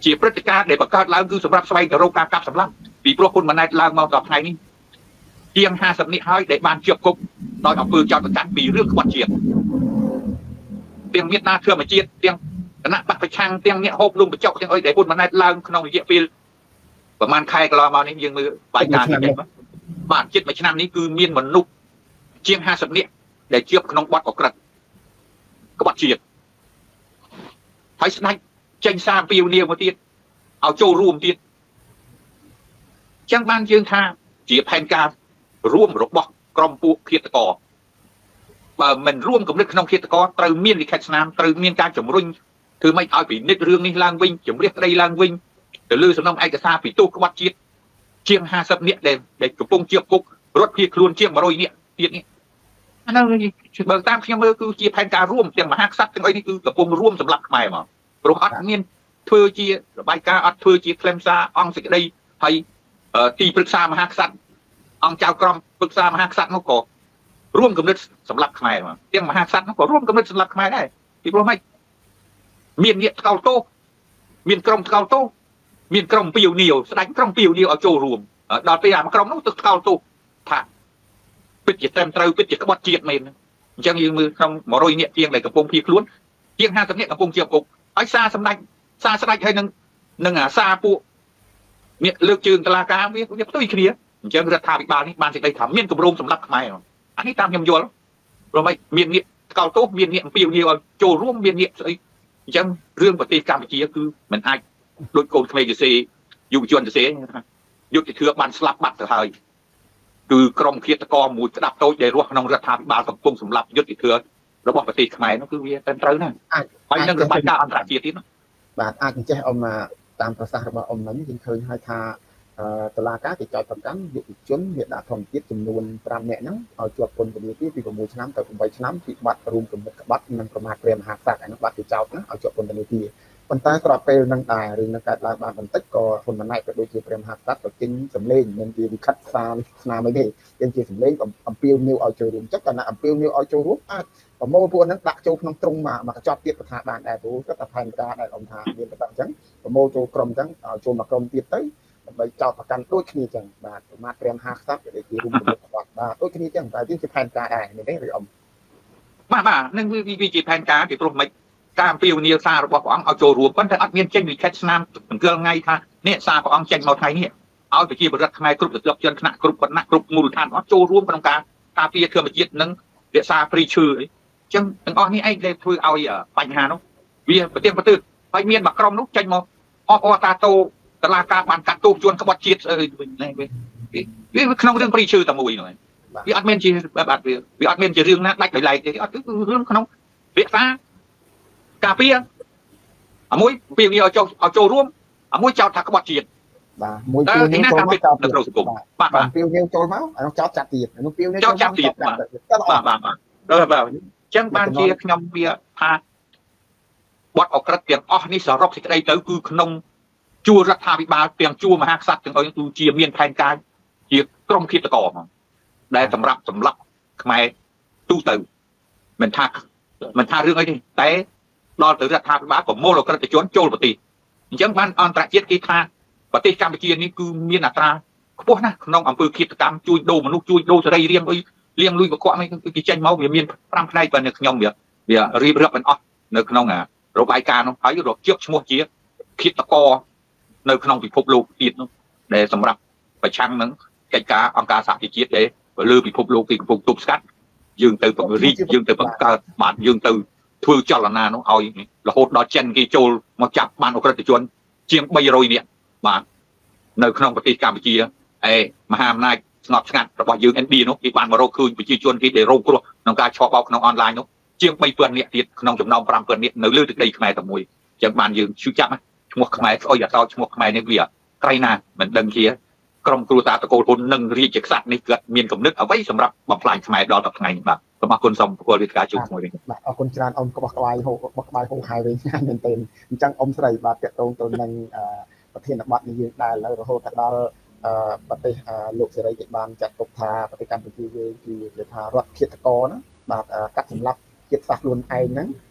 ជាព្រឹត្តិការណ៍ដែលបង្កើតឡើងគឺសម្រាប់ស្វែងរកការកាប់សម្លាប់ពីព្រោះហ៊ុនម៉ាណែតឡើងមកដល់ថ្ងៃនេះជាង ห้าสิบ នាក់ហើយដែលបានជាប់គុកដោយអំពើចោទប្រកាន់ពីរឿងក្បត់ជាតិទាំងមេត្តាធម្មជាតិទាំងគណៈបកប្រឆាំងទាំងអ្នកហូបលំបញ្ចុកទាំងអីដែលហ៊ុនម៉ាណែតឡើងក្នុងរយៈពេលប្រហែលខែកន្លងមកនេះយើងមើលបាយការណ៍នេះបាទជិតមួយឆ្នាំនេះគឺមានមនុស្សជាង ห้าสิบ នាក់ដែលជាប់ក្នុងបទអក្រិតក្បត់ជាតិហើយស្ដេចចេញសារពីវនីមកទៀតឲ្យចូលរួមទៀតចឹងបានយើងថាជាផែនការរួមរបស់ក្រុមពួកឃាតករបើមិនរួមគំនិតក្នុងឃាតករត្រូវមានលិខិតស្នាមត្រូវមានការជំរុញធ្វើម៉េចឲ្យពិនិត្យរឿងនេះឡើងវិញជំរះក្តីឡើងវិញទៅលើសំណុំឯកសារពីទោសក្បត់ជាតិជាង ห้าสิบ នាក់ដែលដែលកំពុងជាប់គុករត់ភៀសខ្លួនជាង một trăm នាក់ទៀតនេះអានោះបើតាមខ្ញុំមើលគឺជាផែនការរួមទាំងមហាក្សត្រទាំងអីនេះគឺកំពុងរួមសម្រាប់ខ្មែរមកព្រោះអត់មានធ្វើជារបាយការណ៍អត់ធ្វើជាខ្លឹមសារអង្គសេចក្តីហើយទីប្រឹក្សាមហាក្សត្រអង្គចៅក្រមប្រឹក្សាមហាក្សត្រនោះក៏រួមគំនិតសម្រាប់ខ្មែរមកទាំងមហាក្សត្រនោះក៏រួមគំនិតសម្រាប់ខ្មែរដែរពីព្រោះម៉េចមានអ្នកថ្កោលទោសមានក្រុមថ្កោលទោសមានក្រុមពីវនីវស្ដេចក្រុមពីវនីវឲ្យចូលរួមដល់ពេលអាក្រុមនោះទៅថ្កោលទោសថាពិតជាត្រឹមត្រូវពិតជាក្បត់ជាតិមែនអញ្ចឹងយើងមើលក្នុង một trăm នាក់ជាងដែលកំពុងភៀសខ្លួនជាង ห้าสิบ នាក់កំពុងជាប់គុកហើយសារសម្ដេចសារស្ដេចហើយនឹងនឹងអាសារពួកអ្នកលើកជើងតឡាការវាវាផ្ទុយគ្នាអញ្ចឹងរដ្ឋាភិបាលនេះបានសេចក្តីថាមានគម្រោងសម្រាប់ខ្មែរអានេះតាមខ្ញុំយល់ព្រោះមិនមានអ្នកថ្កោលទោសមានអ្នកអំពាវនាវឲ្យចូលរួមមានអ្នកស្អីអញ្ចឹងរឿងប្រទេសកម្ពុជាគឺមិនអាចដូចកូនក្មេងទៅសេយុវជនទៅសេយុទ្ធធឿបានស្លាប់បាត់ទៅហើយគឺក្រុមឃាតករមួយក្តាប់តូចដែលរស់ក្នុងរដ្ឋាភិបាលកំពុងសម្លាប់យុទ្ធធឿរបស់ប្រទេសខ្មែរនោះគឺវាតែត្រូវណាស់ហើយនឹងរបាយការណ៍អន្តរជាតិទៀតបាទអាចចេះអមតាមប្រសាសន៍របស់អមហ្នឹងយើងឃើញហើយថាតឡាការគេចោទប្រកាន់យុវជនមេដាធម្មជាតិចំនួន ប្រាំ នាក់ហ្នឹងឲ្យជាប់ពន្ធនាគារពី 6 ឆ្នាំទៅ 8 ឆ្នាំពីបទរួមគំនិតក្បត់និងប្រមាថព្រះមហាក្សត្រអានោះបាត់គេចោទណាឲ្យជាប់ពន្ធនាគារប៉ុន្តែស្របពេលនឹងដែររឿងនឹងកើតឡើងបានបន្តិចក៏ហ៊ុនម៉ាណែតក៏ដូចជាព្រះមហាក្សត្រក៏ចេញសម្លេងមិនជាវិខិតសារស្នាមអីទេចេញជាសម្លេងអំពាវនាវឲ្យចូលរួមចឹងក៏ណាអំពាវនាវឲ្យចូលរួមអាចប្រមូលពួកហ្នឹងដាក់ចូលក្នុងទ្រុងមកមកកញ្ចប់ទៀតថាបានដែរព្រោះគាត់តែផែនការដែលអង្គថាមានបន្តអញ្ចឹងប្រមូលចូលក្រុមអញ្ចឹងចូលមកក្រុមទៀតទៅដើម្បីចោទប្រកាន់ដូចគ្នាចឹងបាទប្រមាថព្រះមហាក្សត្រក៏ដូចជារួមគំនិតរបស់បាទដូចគ្នាចឹងតែវាជាផែនការដែរមែនទេឬអមបាទបាទនឹងវាជាផែនការពីព្រោះមិនការអំពាវនាវសាររបស់ព្រះអង្គឲ្យចូលរួមប៉ុន្តែអត់មានចេញលិខិតស្នាមទង្គិលថ្ងៃថានេះសារព្រះអង្គចេញមកថ្ងៃនេះឲ្យប្រជាពលរដ្ឋខ្មែរគ្រប់ស្រទាប់ជនថ្នាក់គ្រប់វណ្ណៈគ្រប់មូលដ្ឋានអត់ចូលរួមក្នុងការការពារធម្មជាតិនិងរក្សាព្រៃឈើអីចឹងទាំងអស់នេះឯងដែលធ្វើឲ្យបញ្ហានោះវាប្រទេសប្រទើហើយមានមួយក្រុមនោះចេញមកអបអរតាតោតឡាការបានកាត់ទោសជនក្បត់ជាតិអីវិញវាវាក្នុងរឿងព្រៃឈើតែមួយនោះវាអត់មានជាបាទវាវាអត់មានជារឿងណាដាច់ដោយឡែកទេអត់គឺរឿងក្នុងរក្សាការពារអាមួយពីវាឲ្យចូលឲ្យចូលរួមអាមួយចោតថាក្បត់ជាតិបាទមួយពីនេះចូលមកចោតនៅក្នុងសង្គមបាទបាទពីវាចូលមកអានោះចោតចាត់ទៀតអានោះពីវាចូលចាត់ទៀតបាទបាទបាទបាទបាទអញ្ចឹងបានជាខ្ញុំវាថាបទអក្រិតទាំងអស់នេះសរុបសេចក្តីទៅគឺក្នុងជួររដ្ឋាភិបាលទាំងជួរមហាក្សត្រទាំងអស់គឺជាមានផែនការជាក្រុមឃាតករហ្មងដែលសម្រាប់សម្លាប់ខ្មែរទូទៅមិនថាមិនថារឿងអីទេតែដល់ទៅរដ្ឋាភិបាលប្រមូលអក្រិតជនចូលប្រទេសអញ្ចឹងបានអន្តរជាតិគេថាប្រទេសកម្ពុជានេះគឺមានអត្រាខ្ពស់ណាស់ក្នុងអំពើឃាតកម្មជួញដូរមនុស្សជួញដូរសេរីរាង្គអីលៀងលួយកកក់នេះគឺគេចេញមកវាមានប្រាំផ្នែកបើនៅខ្ញុំវាវារៀបរាប់មិនអស់នៅក្នុងរបាយការណ៍នោះហើយរកជាប់ឈ្មោះជាឃាតករនៅក្នុងពិភពលោកទៀតនោះដែលសម្រាប់ប្រឆាំងនឹងកិច្ចការអង្គការសហប្រជាជាតិដែលលើពិភពលោកគេកំពុងទប់ស្កាត់យើងទៅបង្រីកយើងទៅបង្កើតបាទយើងទៅធ្វើចលនានោះឲ្យរហូតដល់ចិនគេចូលមកចាប់បានអក្រិតជនជាង បីរយ នាក់បាទនៅក្នុងប្រទេសកម្ពុជាឯមហាអំណាចស្ងប់ស្ងាត់របស់យើង អេន ឌី នោះគេបានមករកឃើញប្រជាជនគេដែលរងគ្រោះក្នុងការឆោបបោកក្នុងអនឡាញនោះជាង បីពាន់ នាក់ទៀតក្នុងចំណោម ប្រាំពាន់ នាក់នៅលើទឹកដីខ្មែរតែមួយអញ្ចឹងបានយើងឈឺចាប់ឈ្មោះខ្មែរស្អុយអត់ដល់ឈ្មោះខ្មែរនេះវាក្រៃណាមិនដឹងជាក្រុមគ្រួសារតកូលហ៊ុននិងរាជក្សត្រនេះគាត់មានគំនិតអ្វីសម្រាប់បំផ្លាញខ្មែរដល់ដល់ថ្ងៃនេះបាទសូមអរគុណសូមប្រគល់វិទ្យាជួបជាមួយវិញបាទអរគុណច្រើនអ៊ំក្បោះក្បាយហូបក្បោះក្បាយហូបហើយវិញមែនទែនអញ្ចឹងអ៊ំស្រីបាទតកតងទៅនឹងប្រធានបទនេះយើងដែរឥឡូវរហូតដល់ប្រទេសលោកសេរីគេបានចាត់ទុកថាប្រទេសកម្ពុជាយើងគឺជាថារដ្ឋឃាតករណាបាទកាត់សម្លាប់ជាតិសាសន៍ខ្លួនឯងហ្នឹង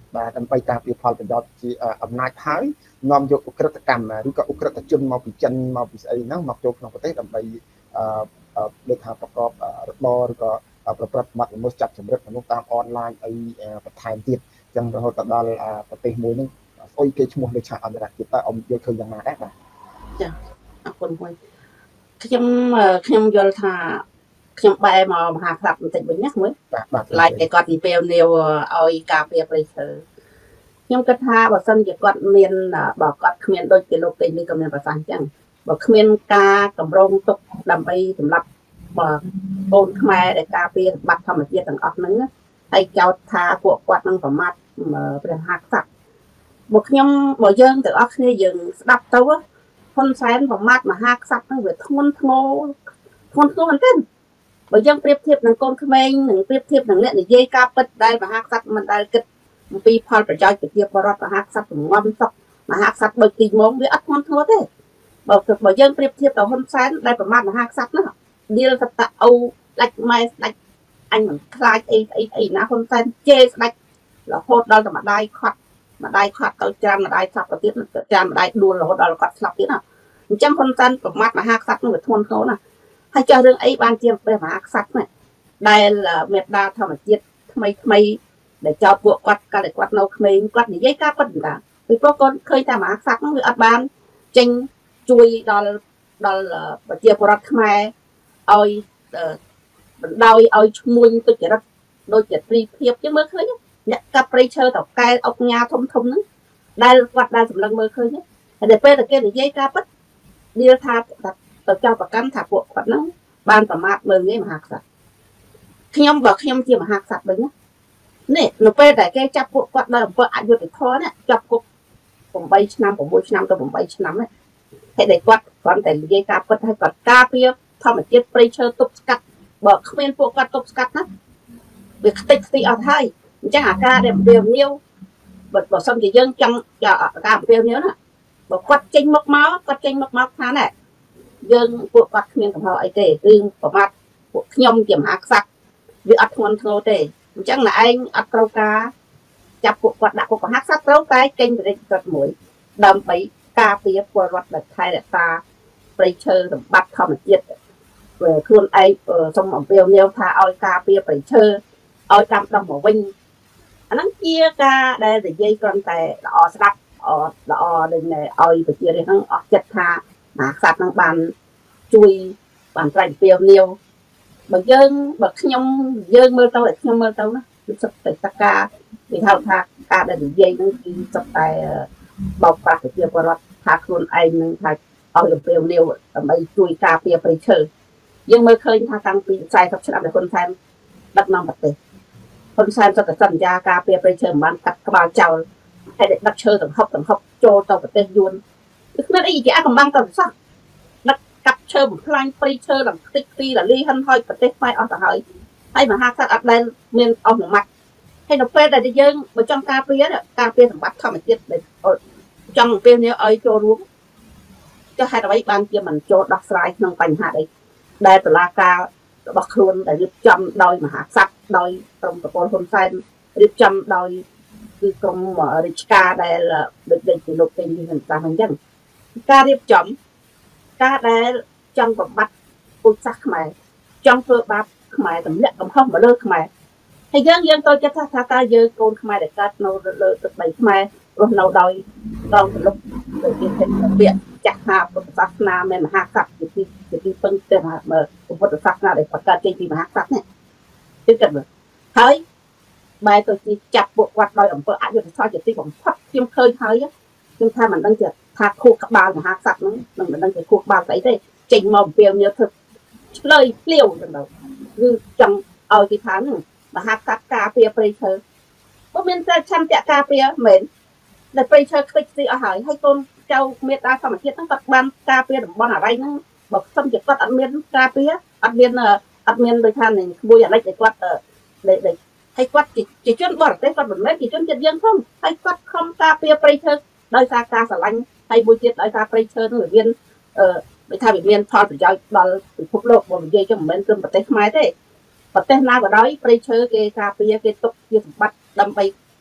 បាទដើម្បីការពារផលប្រយោជន៍ជាអំណាចហើយនាំយកឧក្រិដ្ឋកម្មឬក៏ឧក្រិដ្ឋជនមកពីចិនមកពីស្អីហ្នឹងមកចូលក្នុងប្រទេសដើម្បីអឺដូចថាប្រកបរបរឬក៏ប្រព្រឹត្តបទល្មើសចាប់ចម្រិតមនុស្សតាមអនឡាញអីបន្ថែមទៀតអញ្ចឹងរហូតដល់ប្រទេសមួយហ្នឹងស្អុយគេឈ្មោះលើឆាកអន្តរជាតិតើអ៊ំយល់ឃើញយ៉ាងណាដែរបាទចាអរគុណមួយខ្ញុំខ្ញុំយល់ថាខ្ញុំបែរមកមហាក្រាបបន្តិចវិញណាមួយបាទឡាយតែគាត់ពីពេលនាវឲ្យការពារប្រៃឈើខ្ញុំគិតថាបើសិនជាគាត់មានបើគាត់គ្មានដូចជាលោកពេញនេះក៏មានប្រសាសន៍អញ្ចឹងបើគ្មានការកម្រងទុកដើម្បីសម្រាប់បើកូនខ្មែរដែលការពារសម្បត្តិធម្មជាតិទាំងអស់ហ្នឹងហើយចោទថាពួកគាត់នឹងប្រមាថព្រះមហាក្សត្របើខ្ញុំបើយើងទាំងអស់គ្នាយើងស្ដាប់ទៅហ៊ុនសែនប្រមាថមហាក្សត្រហ្នឹងវាធ្ងន់ធ្ងរធ្ងន់ធ្ងរមែនទេបើយើងប្រៀបធៀបនឹងកូនក្មេងនឹងប្រៀបធៀបនឹងអ្នកនិយាយការពិតដែលមហាក្សត្រមិនដែលគិតអំពីផលប្រយោជន៍ប្រជាពលរដ្ឋមហាក្សត្រងំសុកមហាក្សត្រដូចទីម៉ងវាអត់ធ្ងន់ធ្ងរទេបើបើយើងប្រៀបធៀបទៅហ៊ុនសែនដែលប្រមាថមហាក្សត្រណាឌីលសតអូដាច់ម៉ែស្ដាច់អញមិនខ្លាចអីអីអីណាហ៊ុនសែនជេរស្ដាច់រហូតដល់តែម្ដាយខាត់ម្ដាយខាត់ទៅច្រើនម្ដាយស្លាប់ទៅទៀតច្រើនម្ដាយដួលរហូតដល់គាត់ស្លាប់ទៀតណាអញ្ចឹងហ៊ុនសែនប្រមាថមហាក្សត្រនោះវាធ្ងន់ធ្ងរណាហើយចោះរឿងអីបានជាព្រះមហាក្សត្រណាដែលមេត្តាធម្មជាតិថ្មីថ្មីដែលចោទពួកគាត់កាលតែគាត់នៅក្មេងគាត់និយាយការពិតតាពីព្រោះគាត់ឃើញតែមហាក្សត្រនោះវាអត់បានចេញជួយដល់ដល់ប្រជាពលរដ្ឋខ្មែរឲ្យបណ្ដោយឲ្យឈ្មួញទុច្ចរិតដូចជាព្រីភាពជាមើលឃើញអ្នកកាប់ព្រៃឈើតកែអុកញ៉ាធំធំហ្នឹងដែលគាត់ដែលសម្លឹងមើលឃើញហើយតែពេលតែគេនិយាយការពិតនិយាយថាទៅចោទប្រកាន់ថាពួកគាត់ហ្នឹងបានប្រមាថមើលងាយមហាក្សត្រខ្ញុំបើខ្ញុំជាមហាក្សត្រវិញណានេះនៅពេលដែលគេចាប់ពួកគាត់ដោយអំពើអយុត្តិធម៌ណាចាប់គុកeightឆ្នាំsixឆ្នាំទៅeightឆ្នាំហ្នឹងហើយដែលគាត់គ្រាន់តែនិយាយការពិតឲ្យគាត់ការពារធម្មជាតិព្រៃឈើទប់ស្កាត់បើគ្មានពួកគាត់ទប់ស្កាត់ណាវាខ្ទេចខ្ទីអត់ហើយអញ្ចឹងអាការដែលវាវនាវបើបើសិនជាយើងចង់ការវាវនាវណាបើគាត់ចេញមកមកគាត់ចេញមកមកថាណែយើងពួកគាត់គ្មានកំហុសអីទេគឺប្រមាថពួកខ្ញុំជាមហាក្សត្រវាអត់ធ្ងន់ធ្ងរទេអញ្ចឹងណែឯងអត់ត្រូវការចាប់ពួកគាត់ដាក់គុកមហាក្សត្រត្រូវតែចេញបរិយាកាសមួយដើម្បីការពារពលរដ្ឋដែលថែរក្សាព្រៃឈើសម្បត្តិធម្មជាតិខ្លួនឯងសូមអំពាវនាវថាឲ្យការពារព្រៃឈើឲ្យដាំដុះមកវិញអាហ្នឹងជាការដែលនិយាយគ្រាន់តែល្អស្ដាប់ល្អដូចឲ្យប្រជារាស្ត្រហ្នឹងអស់ចិត្តថាមហាក្សត្រហ្នឹងបានជួយបានត្រែកពាវនាវបើយើងបើខ្ញុំយើងមើលទៅតែខ្ញុំមើលទៅណាគឺសុទ្ធតែតកាគេហៅថាការដែលនិយាយហ្នឹងគឺសុទ្ធតែបោកប្រាស់ប្រជាពលរដ្ឋថាខ្លួនឯងនឹងថាឲ្យអំពាវនាវដើម្បីជួយការពារព្រៃឈើយើងមើលឃើញថាតាំងពីfortyឆ្នាំដែលហ៊ុនសែនដឹកនាំប្រទេសហ៊ុនសែនសុទ្ធតែសន្យាការពារព្រៃឈើមិនបានកាត់ក្បាលចោលហើយដឹកឈើទាំងហប់ទាំងហប់ចូលទៅប្រទេសយួនគឺគ្មានអីជាកំបាំងទៅសោះដឹកកាប់ឈើបំផ្លាញព្រៃឈើឡើងខ្ទេចខ្ទីរលីហិនហើយប្រទេសខ្មែរអស់ទៅហើយហើយមហាក្សត្រអត់ដែលមានអស់មួយម៉ាត់ហើយនៅពេលដែលយើងបើចង់ការពារការពារសម្បត្តិធម្មជាតិដែលចង់ពេលនេះឲ្យចូលរួមចុះហេតុអ្វីបានជាមិនចូលដោះស្រាយក្នុងបញ្ហាអីដែលតុលាការរបស់ខ្លួនដែលរៀបចំដោយមហាក្សត្រដោយក្រមប្រព័ន្ធហ៊ុនសែនរៀបចំដោយគឺក្រមរាជការដែលដូចដូចជាលោកពេញនេះមិនតាមអញ្ចឹងការរៀបចំការដែលចង់បំបត្តិពូជសាសន៍ខ្មែរចង់ធ្វើបាបខ្មែរទម្លាក់កំហុសមកលើខ្មែរហើយយើងយើងទៅចិត្តថាតើយើងកូនខ្មែរដែលកើតនៅលើទឹកដីខ្មែររស់នៅដោយត្រង់ទលុបដូចជាពេញពាក្យចាស់ថាពុទ្ធសាសនាមានមហាក្សត្រជាទីជាទីពឹងទៅពុទ្ធសាសនាដែលបង្កើតចេញពីមហាក្សត្រនេះគឺគិតមើលហើយបែរទៅជាចាប់ពួកគាត់ដោយអំពើអយុត្តិធម៌ជាទីបំផុតខ្ញុំឃើញហើយខ្ញុំថាមិនដឹងជាថាខួរក្បាលមហាក្សត្រហ្នឹងនឹងមិនដឹងជាខួរក្បាលស្អីទេចេញមកអំពាវនាវធ្វើឆ្លើយភ្លាវចឹងទៅគឺចង់ឲ្យគេថាហ្នឹងមហាក្សត្រការពារព្រៃឈើបើមានតែឆន្ទៈការពារមែនដែលព្រៃឈើខ្ទេចខ្ទីអស់ហើយហើយកូនចៅមេត្តាធម្មជាតិហ្នឹងគាត់បានការពារតំបន់អរិយហ្នឹងបើសិនជាគាត់អត់មានការពារអត់មានអត់មានដូចថានឹងក្បួយអាលិចដែលគាត់ដែលហើយគាត់ជាជនបរទេសគាត់មិនមែនជាជនជាតិយើងផងហើយគាត់ខំការពារព្រៃឈើដោយសារការស្រឡាញ់ហើយមួយទៀតដោយសារព្រៃឈើនោះវាមានអឺដូចថាវាមានផលប្រយោជន៍ដល់ពិភពលោកបើនិយាយទៅមិនមែនត្រឹមប្រទេសខ្មែរទេប្រទេសណាក៏ដោយព្រៃឈើគេការពារគេទុកជាសម្បត្តិដើម្បី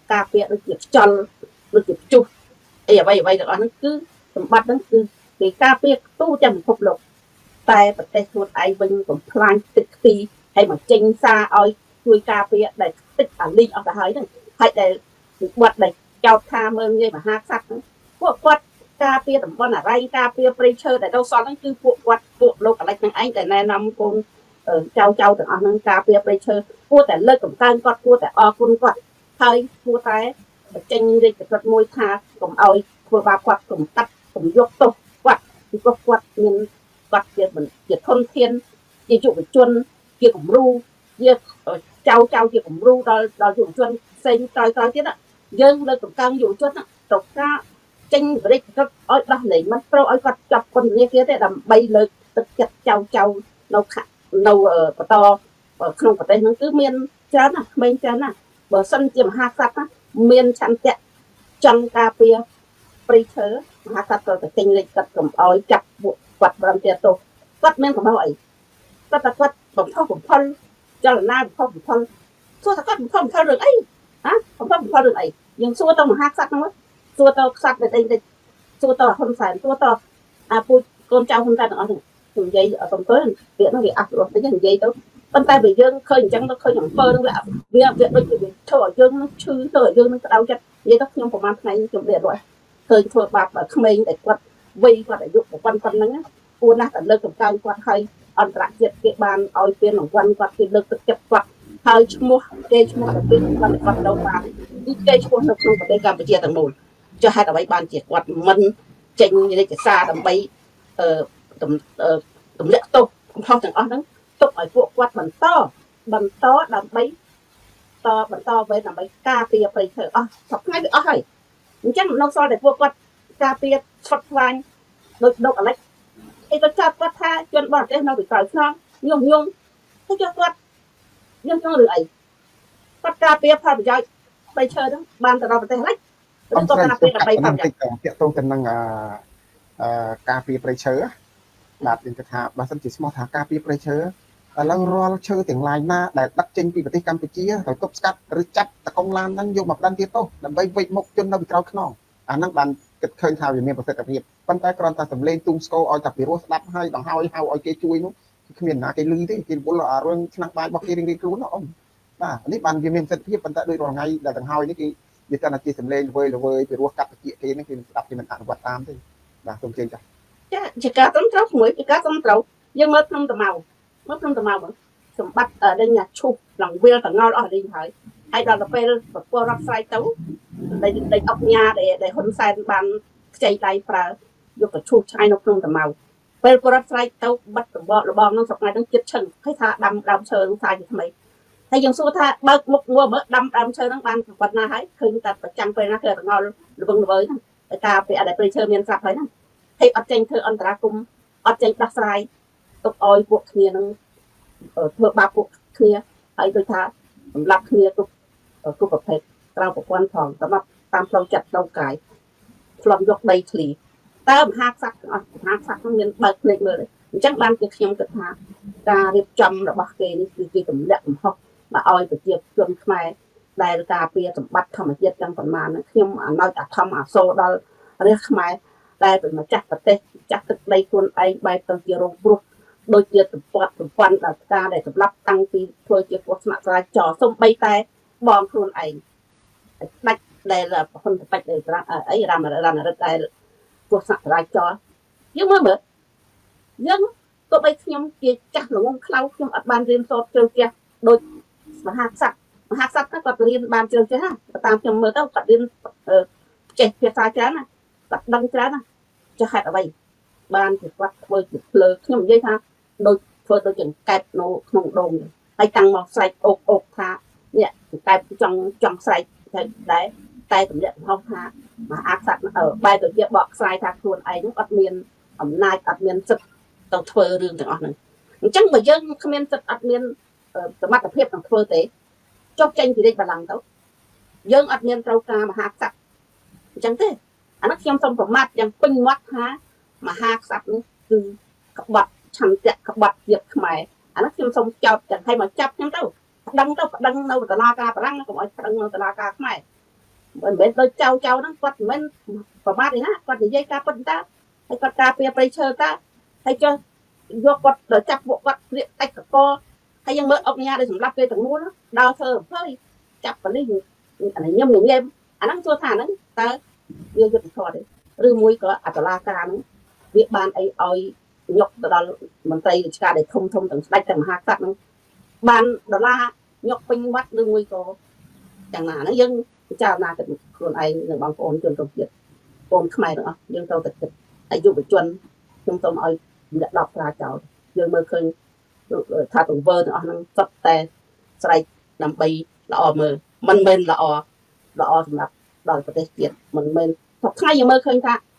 ការពារដូចជាខ្យល់ដូចជាជុះអីអ្វីអ្វីទាំងអស់ហ្នឹងគឺសម្បត្តិហ្នឹងគឺគេការពារទូទាំងពិភពលោកតែប្រទេសខ្លួនឯងវិញបំផ្លាញទឹកខ្ទីហើយមកចេញសារឲ្យជួយការពារដែលទឹកអាលីងអស់ទៅហើយហ្នឹងហើយដែលបាត់ដែលចោតថាមើលងាយមហាក្សត្រហ្នឹងពួកគាត់ការពារតំបន់អរ៉ៃការពារព្រៃឈើដែលនៅសល់ហ្នឹងគឺពួកគាត់ពួកលោកអាឡិចហ្នឹងឯងដែលណែនាំកូនចៅចៅទាំងអស់ហ្នឹងការពារព្រៃឈើគួរតែលើកកម្លាំងគាត់គួរតែអរគុណគាត់ហើយគួរតែចេញរាជកฤษមួយថាកុំឲ្យធ្វើបាបគាត់កុំកាត់កុំយកទោសគាត់ពីព្រោះគាត់មានគាត់ជាជាធនធានជាយុវជនជាគំរូជាចៅចៅជាគំរូដល់ដល់យុវជនផ្សេងក្រោយក្រោយទៀតយើងលើកកម្លាំងយុវជនត្រូវការចេញរាជកฤษឲ្យដោះលែងមិនប្រូឲ្យគាត់ចាប់ពន្ធនាគារទេដើម្បីលើកទឹកចិត្តចៅចៅនៅនៅបន្តក្នុងប្រទេសហ្នឹងគឺមានច្រើនណាស់ក្មេងច្រើនណាស់បើសិនជាមហាក្សត្រណាមានឆន្ទៈចង់ការពារព្រៃឈើមហាក្សត្រក៏ចេញលេខកាត់កុំឲ្យចាប់ពួកគាត់ប្រំទាទោសគាត់មានកំហុសអីគាត់តែគាត់បំផុសបំផុលចលនាបំផុសបំផុលសួរថាគាត់បំផុសបំផុលរឿងអីហ៎បំផុសបំផុលរឿងអីយើងសួរទៅមហាក្សត្រហ្នឹងសួរទៅក្សត្រដែលដេញសួរទៅហ៊ុនសែនសួរទៅអាពូជកូនចៅហ៊ុនសែនទាំងអស់ហ្នឹងនិយាយអត់សំទោសពាក្យហ្នឹងវាអស់រស់តិចនិយាយទៅប៉ុន្តែបើយើងឃើញអញ្ចឹងទៅឃើញអំពើហ្នឹងវាវាវាដូចជាវាធ្វើឲ្យយើងនឹងឈឺទៅឲ្យយើងនឹងក្តៅចិត្តនិយាយទៅខ្ញុំប្រហែលថ្ងៃខ្ញុំរៀបរួចឃើញធ្វើបាបក្មេងដែលគាត់វ័យគាត់អាយុប៉ុណ្ណឹងប៉ុណ្ណឹងគួរណាស់តែលើកកម្លាំងគាត់ឲ្យអន្តរជាតិគេបានឲ្យពានរង្វាន់គាត់គេលើកទឹកចិត្តគាត់ហើយឈ្មោះគេឈ្មោះតែពានរង្វាន់គាត់ទៅបានគឺគេឈ្មោះនៅក្នុងប្រទេសកម្ពុជាទាំងមូលចុះហេតុអ្វីបានជាគាត់មិនចេញរាជសារដើម្បីអឺទម្លាក់ទោសកំហុសទាំងអស់ហ្នឹងទុកឲ្យពួកគាត់បន្តបន្តដើម្បីតបន្តវេនដើម្បីការពារព្រៃឈើអស់សពថ្ងៃវាអស់ហើយអញ្ចឹងនៅសល់តែពួកគាត់ការពារស្វត់ស្វាញដូចដុកអាឡិចអីក៏ចាប់គាត់ថាជនបរទេសនៅពីក្រោយខ្នងញុះញង់ទៅចុះគាត់ញុះញង់ឬអីគាត់ការពារផលប្រយោជន៍ព្រៃឈើហ្នឹងបានទៅដល់ប្រទេសអាឡិចឬក៏ការពារដើម្បីផលប្រយោជន៍តាក់ទងទៅនឹងអឺការពារព្រៃឈើបាទយើងគិតថាបើសិនជាស្មោះថាការពារព្រៃឈើឥឡូវរាល់ឈើទាំងឡាយណាដែលដឹកចេញពីប្រទេសកម្ពុជាត្រូវទប់ស្កាត់ឬចាប់តកុងឡានហ្នឹងយកមកផ្ដន្ទាទោសដើម្បីវិច្ចមុខជននៅពីក្រោយខ្នងអាហ្នឹងបានគិតឃើញថាវាមានប្រសិទ្ធភាពប៉ុន្តែគ្រាន់តែសម្លេងទូងស្គរឲ្យតែពីរោះស្ដាប់ហើយដង្ហើយហៅឲ្យគេជួយនោះគឺគ្មានណាគេលឺទេគេវល់អារឿងឆ្នាំបាយរបស់គេរៀងៗខ្លួនណាអ៊ំបាទនេះបានវាមានប្រសិទ្ធភាពប៉ុន្តែដោយរាល់ថ្ងៃដែលដង្ហើយនេះគេវាកាន់តែជាសម្លេងល្វើយល្វើយពីរោះកាត់តិចគេហ្នឹងគេស្ដាប់គេមិនអនុវត្តតាមទេបាទសូមជឿចាស់ចាជាការត្រឹមត្រូវមួយជាការត្រឹមត្រូវយើងមើលក្នុងតំៅមើលក្នុងតំៅមើលសម្បត្តិដេញឈូសឡងវិលតងល់អស់នេះហើយហើយដល់ទៅពេលប្រព័ន្ធរដ្ឋស្រ័យទៅដែលដែលអុកញ៉ាដែលហ៊ុនសែនបានខ្ចីដៃប្រើយកទៅឈូសឆាយនៅក្នុងតំៅពេលប្ររដ្ឋស្រ័យទៅបិទតំបលបងនឹងស្រុកថ្ងៃហ្នឹងចិត្តឈឹងហើយថាដាំដើមឈើនឹងសាយជាថ្មីហើយយើងសួរថាបើកមុខងួរមើលដាំដើមឈើហ្នឹងបានប៉ុណ្ណាហើយឃើញតែប្រចាំពេលណាគឺតងល់លវឹងល្វើយហ្នឹងតែការពេលដែលព្រៃឈើមានស្រាប់ហើយហ្នឹងហើយអត់ចេញធ្វើអន្តរាគមអត់ចេញដោះស្រាយទុកឲ្យពួកគ្នានឹងធ្វើបាបពួកគ្នាហើយដូចថាសម្រាប់គ្នាគ្រប់គ្រប់ប្រភេទក្រៅប្រព័ន្ធផងសម្រាប់តាមផ្លូវចិត្តផ្លូវកាយផ្លុំយកដីធ្លីតើមហាក្សត្រទាំងអស់មហាក្សត្រនឹងមានបើកភ្នែកមើលទេអញ្ចឹងបានជាខ្ញុំគិតថាការរៀបចំរបស់គេនេះគឺជាទម្លាក់កំហុសមកឲ្យប្រជាជនខ្មែរដែលការពារសម្បត្តិធម្មជាតិទាំងប៉ុន្មានខ្ញុំអាណោចអាធម្មអាសូរដល់រាជខ្មែរដែលเป็นម្ចាស់ប្រទេសចាស់ទឹកដីខ្លួនឯងបែបទៅជារងគ្រោះដូចជាសម្ពាត់សម្ព័ន្ធដល់ការដែលសម្រាប់តាំងពីធ្វើជាពោះស្នាក់ស្រាយចោសំបីតែបងខ្លួនឯងដាច់ដែលប្រហ៊ុនបច្ចដែលអីរ៉ាមរ៉ានរិទ្ធដែលពោះស្នាក់ស្រាយចោយើងមើលមើលយើងទោះបីខ្ញុំជាចាស់ល្ងងខ្លៅខ្ញុំអត់បានរៀនសូត្រជ្រៅចេះដូចមហាក្សត្រមហាក្សត្រគាត់រៀនបានជ្រៅចេះណាតាមខ្ញុំមើលទៅគាត់រៀនចេះភាសាច្រើនណាគាត់ដឹងច្រើនណាចុះហេតុអ្វីបានជាគាត់ធ្វើជាភ្លើខ្ញុំនិយាយថាដូចធ្វើទៅចង្កែបនៅក្នុងដងហើយតាំងមកស្រែកអូកអូកថានេះចង្កែបចង់ចង់ស្រែកតែដែរតែទម្លាក់កំហុសថាមហាក្សត្របែរទៅជាបកស្រាយថាខ្លួនឯងអត់មានអំណាចអត់មានសិទ្ធិទៅធ្វើរឿងទាំងអស់ហ្នឹងអញ្ចឹងបើយើងគ្មានសិទ្ធិអត់មានសមត្ថភាពនឹងធ្វើទេចុះចេញពីរាជបល្ល័ង្កទៅយើងអត់មានត្រូវការមហាក្សត្រអញ្ចឹងទេអានោះខ្ញុំសូមប្រមាថយ៉ាងពេញមាត់ថាមហាក្សត្រនេះគឺក្បត់ឆន្ទៈក្បត់ជាតិខ្មែរអានោះខ្ញុំសូមចោទទាំងឲ្យមកចាប់ខ្ញុំទៅប្តឹងទៅប្តឹងនៅតុលាការបារាំងកុំឲ្យប្តឹងនៅតុលាការខ្មែរ mình bên đôi trâu trâu nó quật mình và ba thì ha quật thì dây ca phân ta hay quật cà phê bay chơi ta hay cho vô quật để chặt bộ quật liệt tay cả co hayยัง mơ ông nhà để chúng lắp về tầng mua nó đào thơ hơi chặt vào đây này nhâm những em anh đang chua thả nó ta đưa cho thọ đấy rư mũi có à la ca nó việc ban ấy oi nhọc đó mình tây cả để thông thông tầng đạch tầng hạt tặng ban đó là nhọc pin bắt rư mũi có chẳng là nó dân chào là cái con ai là bằng ôn trường công việc ôn Khmer nữa dân tàu tịch tịch ai dùng để chuẩn trong tàu oi đã đọc ra chào dân mơ khơi thà tụng vơ nữa nó sắp tè sai nằm bay là o mơ mình bên là o là o sầm lập đòiประเทศเกียรติmình bên thật hayยัง mơ khơi ta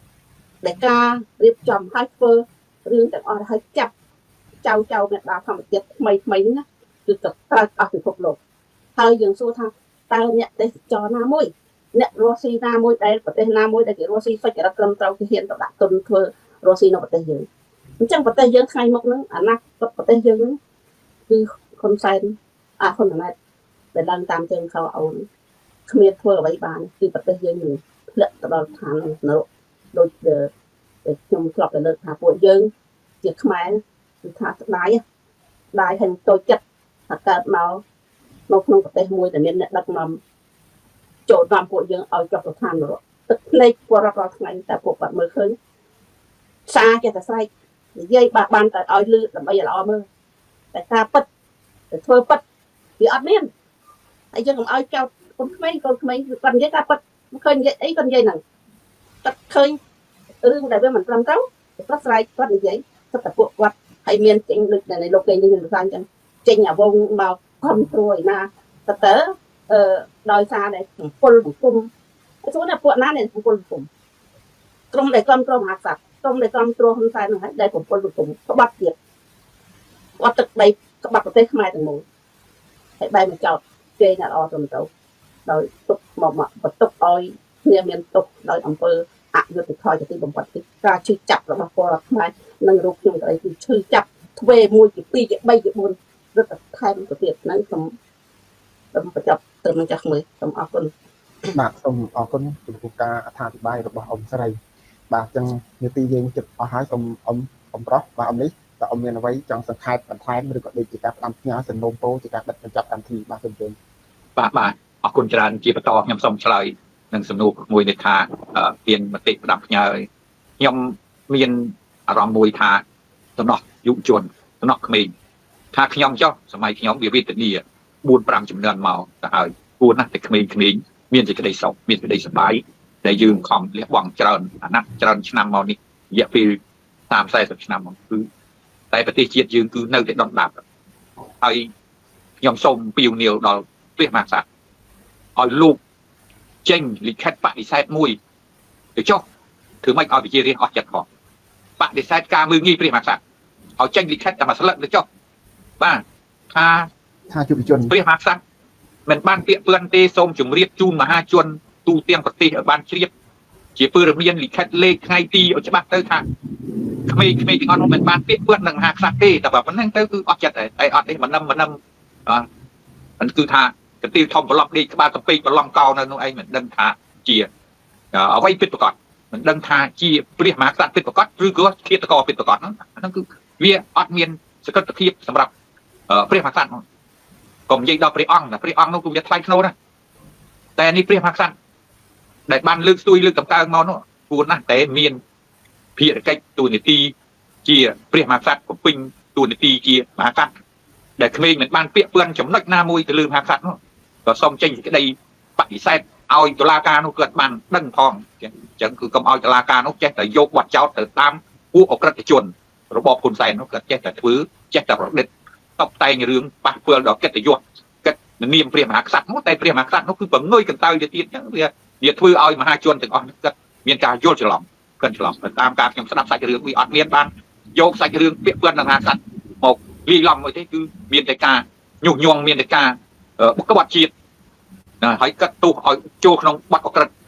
để caរៀបចំឲ្យធ្វើរឿងទាំងអស់ឲ្យចាប់ចៅចៅអ្នកដើរធម្មជាតិថ្មីថ្មីណាគឺទៅត្រូវអស់ពិភពលោកហើយយើងសួរថាតើអ្នកទេសចរណាមួយអ្នករស់ស៊ីណាមួយដែលប្រទេសណាមួយដែលគេរស់ស៊ីសុចរិតត្រឹមត្រូវគេហ៊ានទៅដាក់ទុនធ្វើរស់ស៊ីនៅប្រទេសយើងអញ្ចឹងប្រទេសយើងថ្ងៃមុខហ្នឹងអាណាប្រទេសយើងហ្នឹងគឺហ៊ុនសែនអាហ៊ុនម៉ាណែតដែលឡើងតាមជើងខោអូនគ្មានធ្វើអ្វីបានគឺប្រទេសយើងនឹងធ្លាក់ទៅដល់ឋាននរកដូចខ្ញុំធ្លាប់តែលើកថាពួកយើងជាខ្មែរគឺថាស្ដាយស្ដាយហើយតូចចិត្តថាកើតមកនៅក្នុងប្រទេសមួយដែលមានអ្នកដឹកនាំចូលតាមពួកយើងឲ្យចុះទៅឋាននរកទឹកភ្នែកពលរដ្ឋរាល់ថ្ងៃតែពួកគាត់មើលឃើញសារចេះតែស្រែកនិយាយបានបានតែឲ្យលឺដើម្បីឲ្យល្អមើលតែការពិតទៅធ្វើពិតវាអត់មានហើយយើងកុំឲ្យចោតកូនក្មេងកូនក្មេងគាត់និយាយការពិតមិនឃើញនិយាយអីគាត់និយាយហ្នឹងគាត់ឃើញរឿងដែលវាមិនត្រឹមត្រូវគាត់ស្រែកគាត់និយាយគាត់តែពួកគាត់ហើយមានចេញដូចในលោកលេងយើងសាអញ្ចឹងចេញអាវងមកខំត្រួយណាតើតើអឺដោយសារតែពលសង្គមសួរថាពួកណាដែលពលសង្គមក្រុមដែលក្រុមក្រុមអាសាក្រុមដែលក្រុមត្រួហ៊ុនសែនហ្នឹងហើយដែលពលសង្គមក្បត់ទៀតគាត់ទឹកដីក្បត់ប្រទេសខ្មែរទាំងមូលហើយបែរមកចោតគេអ្នកអត់ត្រឹមត្រូវដោយទុកមកបន្ទុកឲ្យគ្នាមានទុកដោយអង្គើអយុត្តិធម៌ជាទីបំផុតគឺការជឿចាប់របស់ពលរដ្ឋខ្មែរនិងរូបខ្ញុំក្តីគឺឈឺចាប់ទ្វេមួយជាពីរជាបីជាបួនរត់ថែមទៅទៀតហ្នឹងខ្ញុំសូមបញ្ចប់ត្រឹមនេះចាស់មើលសូមអរគុណបាទសូមអរគុណចំពោះការអត្ថាធិប្បាយរបស់អ៊ំស្រីបាទអញ្ចឹងនាទីយើងជិតអស់ហើយសូមអ៊ំអ៊ំប្រុសបាទអ៊ំនេះតើអ៊ំមានអ្វីចង់សង្ខេបបន្ថែមឬក៏ដូចជាការផ្ដាំផ្ញើសំណូមពរជាការបិទបញ្ចប់កម្មវិធីបាទសូមជឿបាទបាទអរគុណច្រើនជាបន្តខ្ញុំសូមឆ្លើយនឹងសំណួរមួយនេះថាមានមតិផ្ដាំផ្ញើខ្ញុំមានអារម្មណ៍មួយថាតំណោះយុវជនតំណោះក្មេងថាខ្ញុំចុះសម័យខ្ញុំវាវេទនាបួនប្រាំចំនួនមកទៅហើយគួរណាស់តែក្មេងៗមានសេចក្តីសុខមានសេចក្តីសប្បាយដែលយើងខំលះបង់ច្រើនអាណត្តិច្រើនឆ្នាំមកនេះរយៈពេលសាមសិប สี่สิบឆ្នាំមកគឺតែប្រទេសជាតិយើងគឺនៅតែដុនដាបហើយខ្ញុំសូមពៀវនាវដល់ព្រះមហាក្សត្រឲ្យលោកចេញលិខិតបដិសេធមួយទៅចុះធ្វើម៉េចឲ្យប្រជារាស្ត្រអស់ចិត្តផងបដិសេធការមើលងាយព្រះមហាក្សត្រឲ្យចេញលិខិតតែមួយស្លឹកទៅចុះបាទថាថាយុវជនព្រះមហាក្សត្រមិនបានពាក្យពឿនទេសូមជម្រាបជូនមហាជនទូទាំងប្រទេសឲ្យបានជ្រាបជាពើរមានលិខិតលេខថ្ងៃទីឲ្យច្បាស់ទៅថាក្មេងៗទាំងអស់នោះមិនបានពាក្យពឿននឹងមហាក្សត្រទេតែប៉ុណ្្នឹងទៅគឺអស់ចិត្តហើយហើយអត់ទេមិននឹមមិននឹមបាទมันគឺថាកន្ទីលធំប្រឡប់ដេកក្បាលកពេកប្រឡំកោនៅនោះឯងមិនដឹងថាជាអ្វីពិតប្រាកដមិនដឹងថាជាព្រះមហាក្សត្រពិតប្រាកដឬក៏ឃាតករពិតប្រាកដហ្នឹងគឺវាអត់មានសក្តិភាពសម្រាប់ព្រះមហាក្សត្រកុំនិយាយដល់ព្រះអង្គណាព្រះអង្គនោះគឺវាថ្លៃថ្នូរណាតែនេះព្រះមហាក្សត្រដែលបានលើកស្ទួយលើកតម្កើងមកនោះគួរណាស់តែមានភារកិច្ចទូនីតិជាព្រះមហាក្សត្របំពេញទូនីតិជាមហាក្សត្រដែលក្មេងមិនបានពាក្យពឿនចំណុចណាមួយទៅលើមហាក្សត្រនោះក៏សូមចេញសេចក្តីបដិសេធឲ្យតុលាការនោះគាត់បានដឹងផងអញ្ចឹងគឺកុំឲ្យតុលាការនោះចេះតែយកបទចោទទៅតាមពួកអក្រិតជនរបបហ៊ុនសែននោះគាត់ចេះតែធ្វើចេះតែប្រឌិតតបតែងរឿងប៉ះពាល់ដល់កិត្តិយសកិត្តិនាមព្រះមហាក្សត្រនោះតែព្រះមហាក្សត្រនោះគឺបង្ងើយកន្តើយទៅទៀតអញ្ចឹងវាវាធ្វើឲ្យមហាជនទាំងអស់គាត់មានការយល់ច្រឡំគាត់ច្រឡំតាមការខ្ញុំស្ដាប់សាច់រឿងវាអត់មានបានយកសាច់រឿងពាក្យពឿននឹងមហាក្សត្រមកលាយឡំមួយទេគឺមានតែការញុះញង់មានតែការបុកក្បត់ជាតិហើយកាត់ទោសឲ្យចូលក្នុងបាត់អក្រិត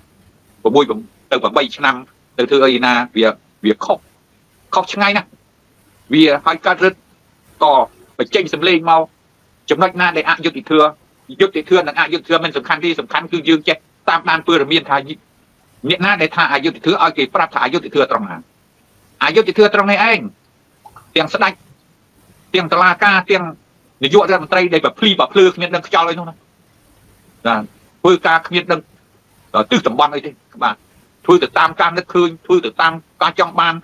6ទៅ8ឆ្នាំទៅធ្វើអីណាវាវាខុសខុសឆ្ងាយណាស់វាឲ្យកាត់រឹតក៏បញ្ចេញសម្លេងមកចំណុចណាដែលអយុត្តិធម៌យុត្តិធម៌និងអយុត្តិធម៌មិនសំខាន់ទេសំខាន់គឺយើងចេះ tam ban pưa miền thái miền na để tha ai yêu thì thưa ai kì prap thả yêu thì thưa trong hàng ai yêu thì thưa trong này anh tiếng sắt đạch tiếng tla ca tiếng để dụ ra một tay đểแบบpliแบบpลือmiền đông cho lên thôi là pลือca miền đông từ tầm ban ấy đi các bạn thôi từ tam ca nước khơi thôi từ tam ca trong ban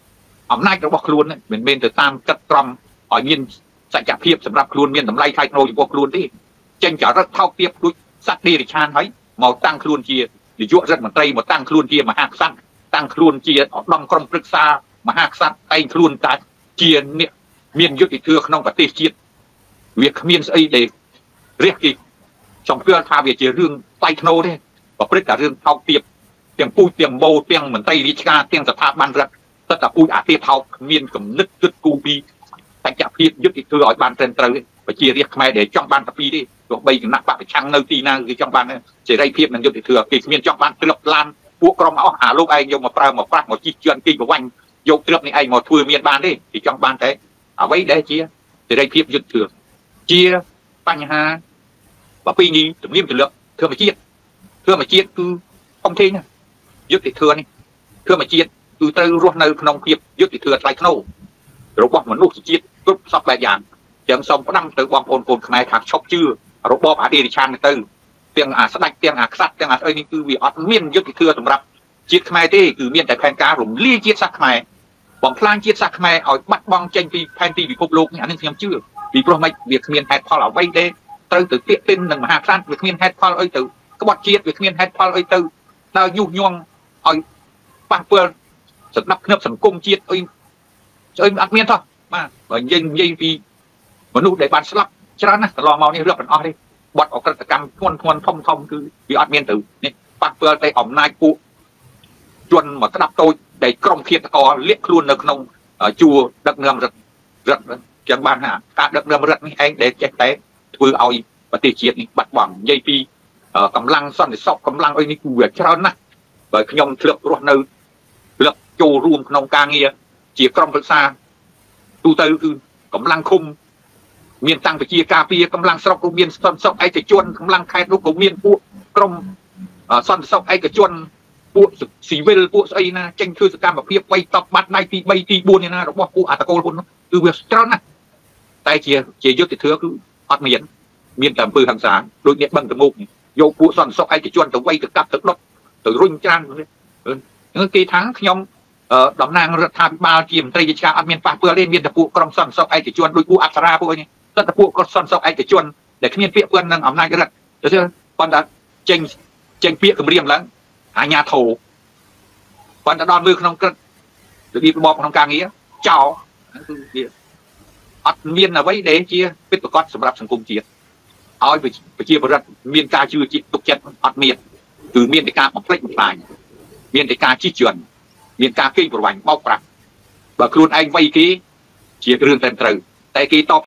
ở nay nó bọc luôn đấy mình bên từ tam cắt trầm ở miền sạch chạp hiệp sầmรับluôn miền tầm lay thay nồi bọc luôn đi tranh trả rất thao tiếp đôi sắt đi để chan thấy màu tăng luôn chia để dụ ra một tay một tăng luôn chia mà hạt sắt tăng luôn chia ở đông công prức xa mà hạt sắt tay luôn ta chia miềnยุติធម៌ក្នុងប្រទេសជាតិវាគ្មានស្អីដែលរះគេចំគឺថាវាជារឿងផ្លៃធ្នូទេប្រព្រឹត្តតែរឿងថោកទាបទាំងពូជទាំងម៉ូទាំងមន្ត្រីរាជការទាំងស្ថាប័នរដ្ឋទឹកតែពូជអាទេថោកគ្មានគំនិតគិតគូរពីសច្ចភាពយុតិធម៌ឲ្យបានត្រឹមត្រូវប្រជារាស្ត្រខ្មែរដែលចង់បានតែពីរទេទោះបីគណៈបកប្រឆាំងនៅទីណាគេចង់បានសេរីភាពនិងយុតិធម៌គេគ្មានចង់បានត្រឹបឡានពួកក្រុមអស់អាលោកឯងយកមកប្រើមកប្រាស់មកជីកជឿនគេប្រវាញ់យកត្រឹបនេះឯងមកធ្វើមានបានទេគេចង់បានតែអ្វីដែលជាសេរីភាពយុត្តិធម៌ជាបញ្ហាប្រពៃណីទំនៀមទម្លាប់ធម្មជាតិធម្មជាតិគឺធំធេងណាយុត្តិធម៌នេះធម្មជាតិគឺត្រូវរស់នៅក្នុងភាពយុត្តិធម៌ថ្លៃថ្នូររបស់មនុស្សជាតិគ្រប់សពបែបយ៉ាងចឹងសូមផ្ដាំទៅបងប្អូនកូនខ្មែរថាឈប់ជឿរបបអាឌីរិឆានទៅទាំងអាស្ដេចទាំងអាក្សត្រទាំងអាស្អីនេះគឺវាអត់មានយុត្តិធម៌សម្រាប់ជាតិខ្មែរទេគឺមានតែផែនការរំលាយជាតិសាសន៍ខ្មែរបំផ្លាញជាតិសាសន៍ខ្មែរឲ្យបាត់បង់ចេញពីផែនទីពិភពលោកនេះអានេះខ្ញុំជឿពីព្រោះមិនវាគ្មានហេតុផលអ្វីទេត្រូវទៅទាក់ទិននឹងមហាក្សត្រវាគ្មានហេតុផលអីទៅក្បត់ជាតិវាគ្មានហេតុផលអីទៅដើរញុះញង់ឲ្យប៉ះពាល់សណ្ដាប់ធ្នាប់សង្គមជាតិអីស្អីអត់មានទេបាទបើនិយាយនិយាយពីមនុស្សដែលបានស្លាប់ច្រើនណាស់កន្លងមកនេះរាប់មិនអស់ទេបាត់អក្រិតកម្មធ្ងន់ធ្ងរធំធំគឺវាអត់មានទៅនេះប៉ះពាល់តែអំណាចពួកជនមកក្តាប់តូចដែលក្រុមឃាតករលាក់ខ្លួននៅក្នុងជួរដឹកនាំរដ្ឋរដ្ឋចឹងបានថាការដឹកនាំរដ្ឋនេះឯងដែលចេះតែធ្វើឲ្យប្រទេសជាតិនេះបាត់បង់និយាយពីកម្លាំងសន្តិសុខកម្លាំងអីនេះគឺវាច្រើនណាស់បើខ្ញុំធ្លាប់រស់នៅធ្លាប់ចូលរួមក្នុងការងារជាក្រុមប្រឹក្សាទូទៅគឺកម្លាំងឃុំមានតាំងពជាការពារកម្លាំងស្រុកក៏មានសន្តិសុខឯកជនកម្លាំងខេត្តនោះក៏មានពួកក្រុមសន្តិសុខឯកជនពួកស៊ីវិលពួកស្អីណាចេញធ្វើសកម្មភាពបីតបបាត់ដៃទី3ទី4នេះណារបស់ពួកអតកូលហ៊ុនគឺវាច្រើនណាស់តែជាជាយុទ្ធធម៌គឺអត់មានមានតែអំពើហិង្សាដូចអ្នកបឹងតមុកយកពួកសន្តិសុខឯកជនទៅវាយទៅកាប់ទៅដុតទៅរុញច្រានគេថាខ្ញុំតំណាងរដ្ឋាភិបាលជាមន្ត្រីរាជការអត់មានប៉ះពាល់ទេមានតែពួកក្រុមសន្តិសុខឯកជនដូចពួកអប្សរាពួកនេះតែពួកក្រុមសន្តិសុខឯកជនដែលគ្មានពាក្យពឿននឹងអំណាចរដ្ឋទៅប៉ុន្តែចេញចេញពាក្យគម្រាមឡើងអាញាធោប៉ុន្តែដល់មើលក្នុងក្រឹតរបៀបរបបក្នុងការងារចោលគឺវាអត់មានអ្វីដែលជាពិតប្រាកដសម្រាប់សង្គមជាតិឲ្យប្រជាពលរដ្ឋមានការជឿជាក់ទុកចិត្តអត់មានគឺមានតែការបំផ្លិចបំផ្លាញមានតែការជិះជាន់មានការកេងប្រវ័ញ្ចបោកប្រាស់បើខ្លួនឯងវ័យគេជារឿងត្រឹមត្រូវតែគេតប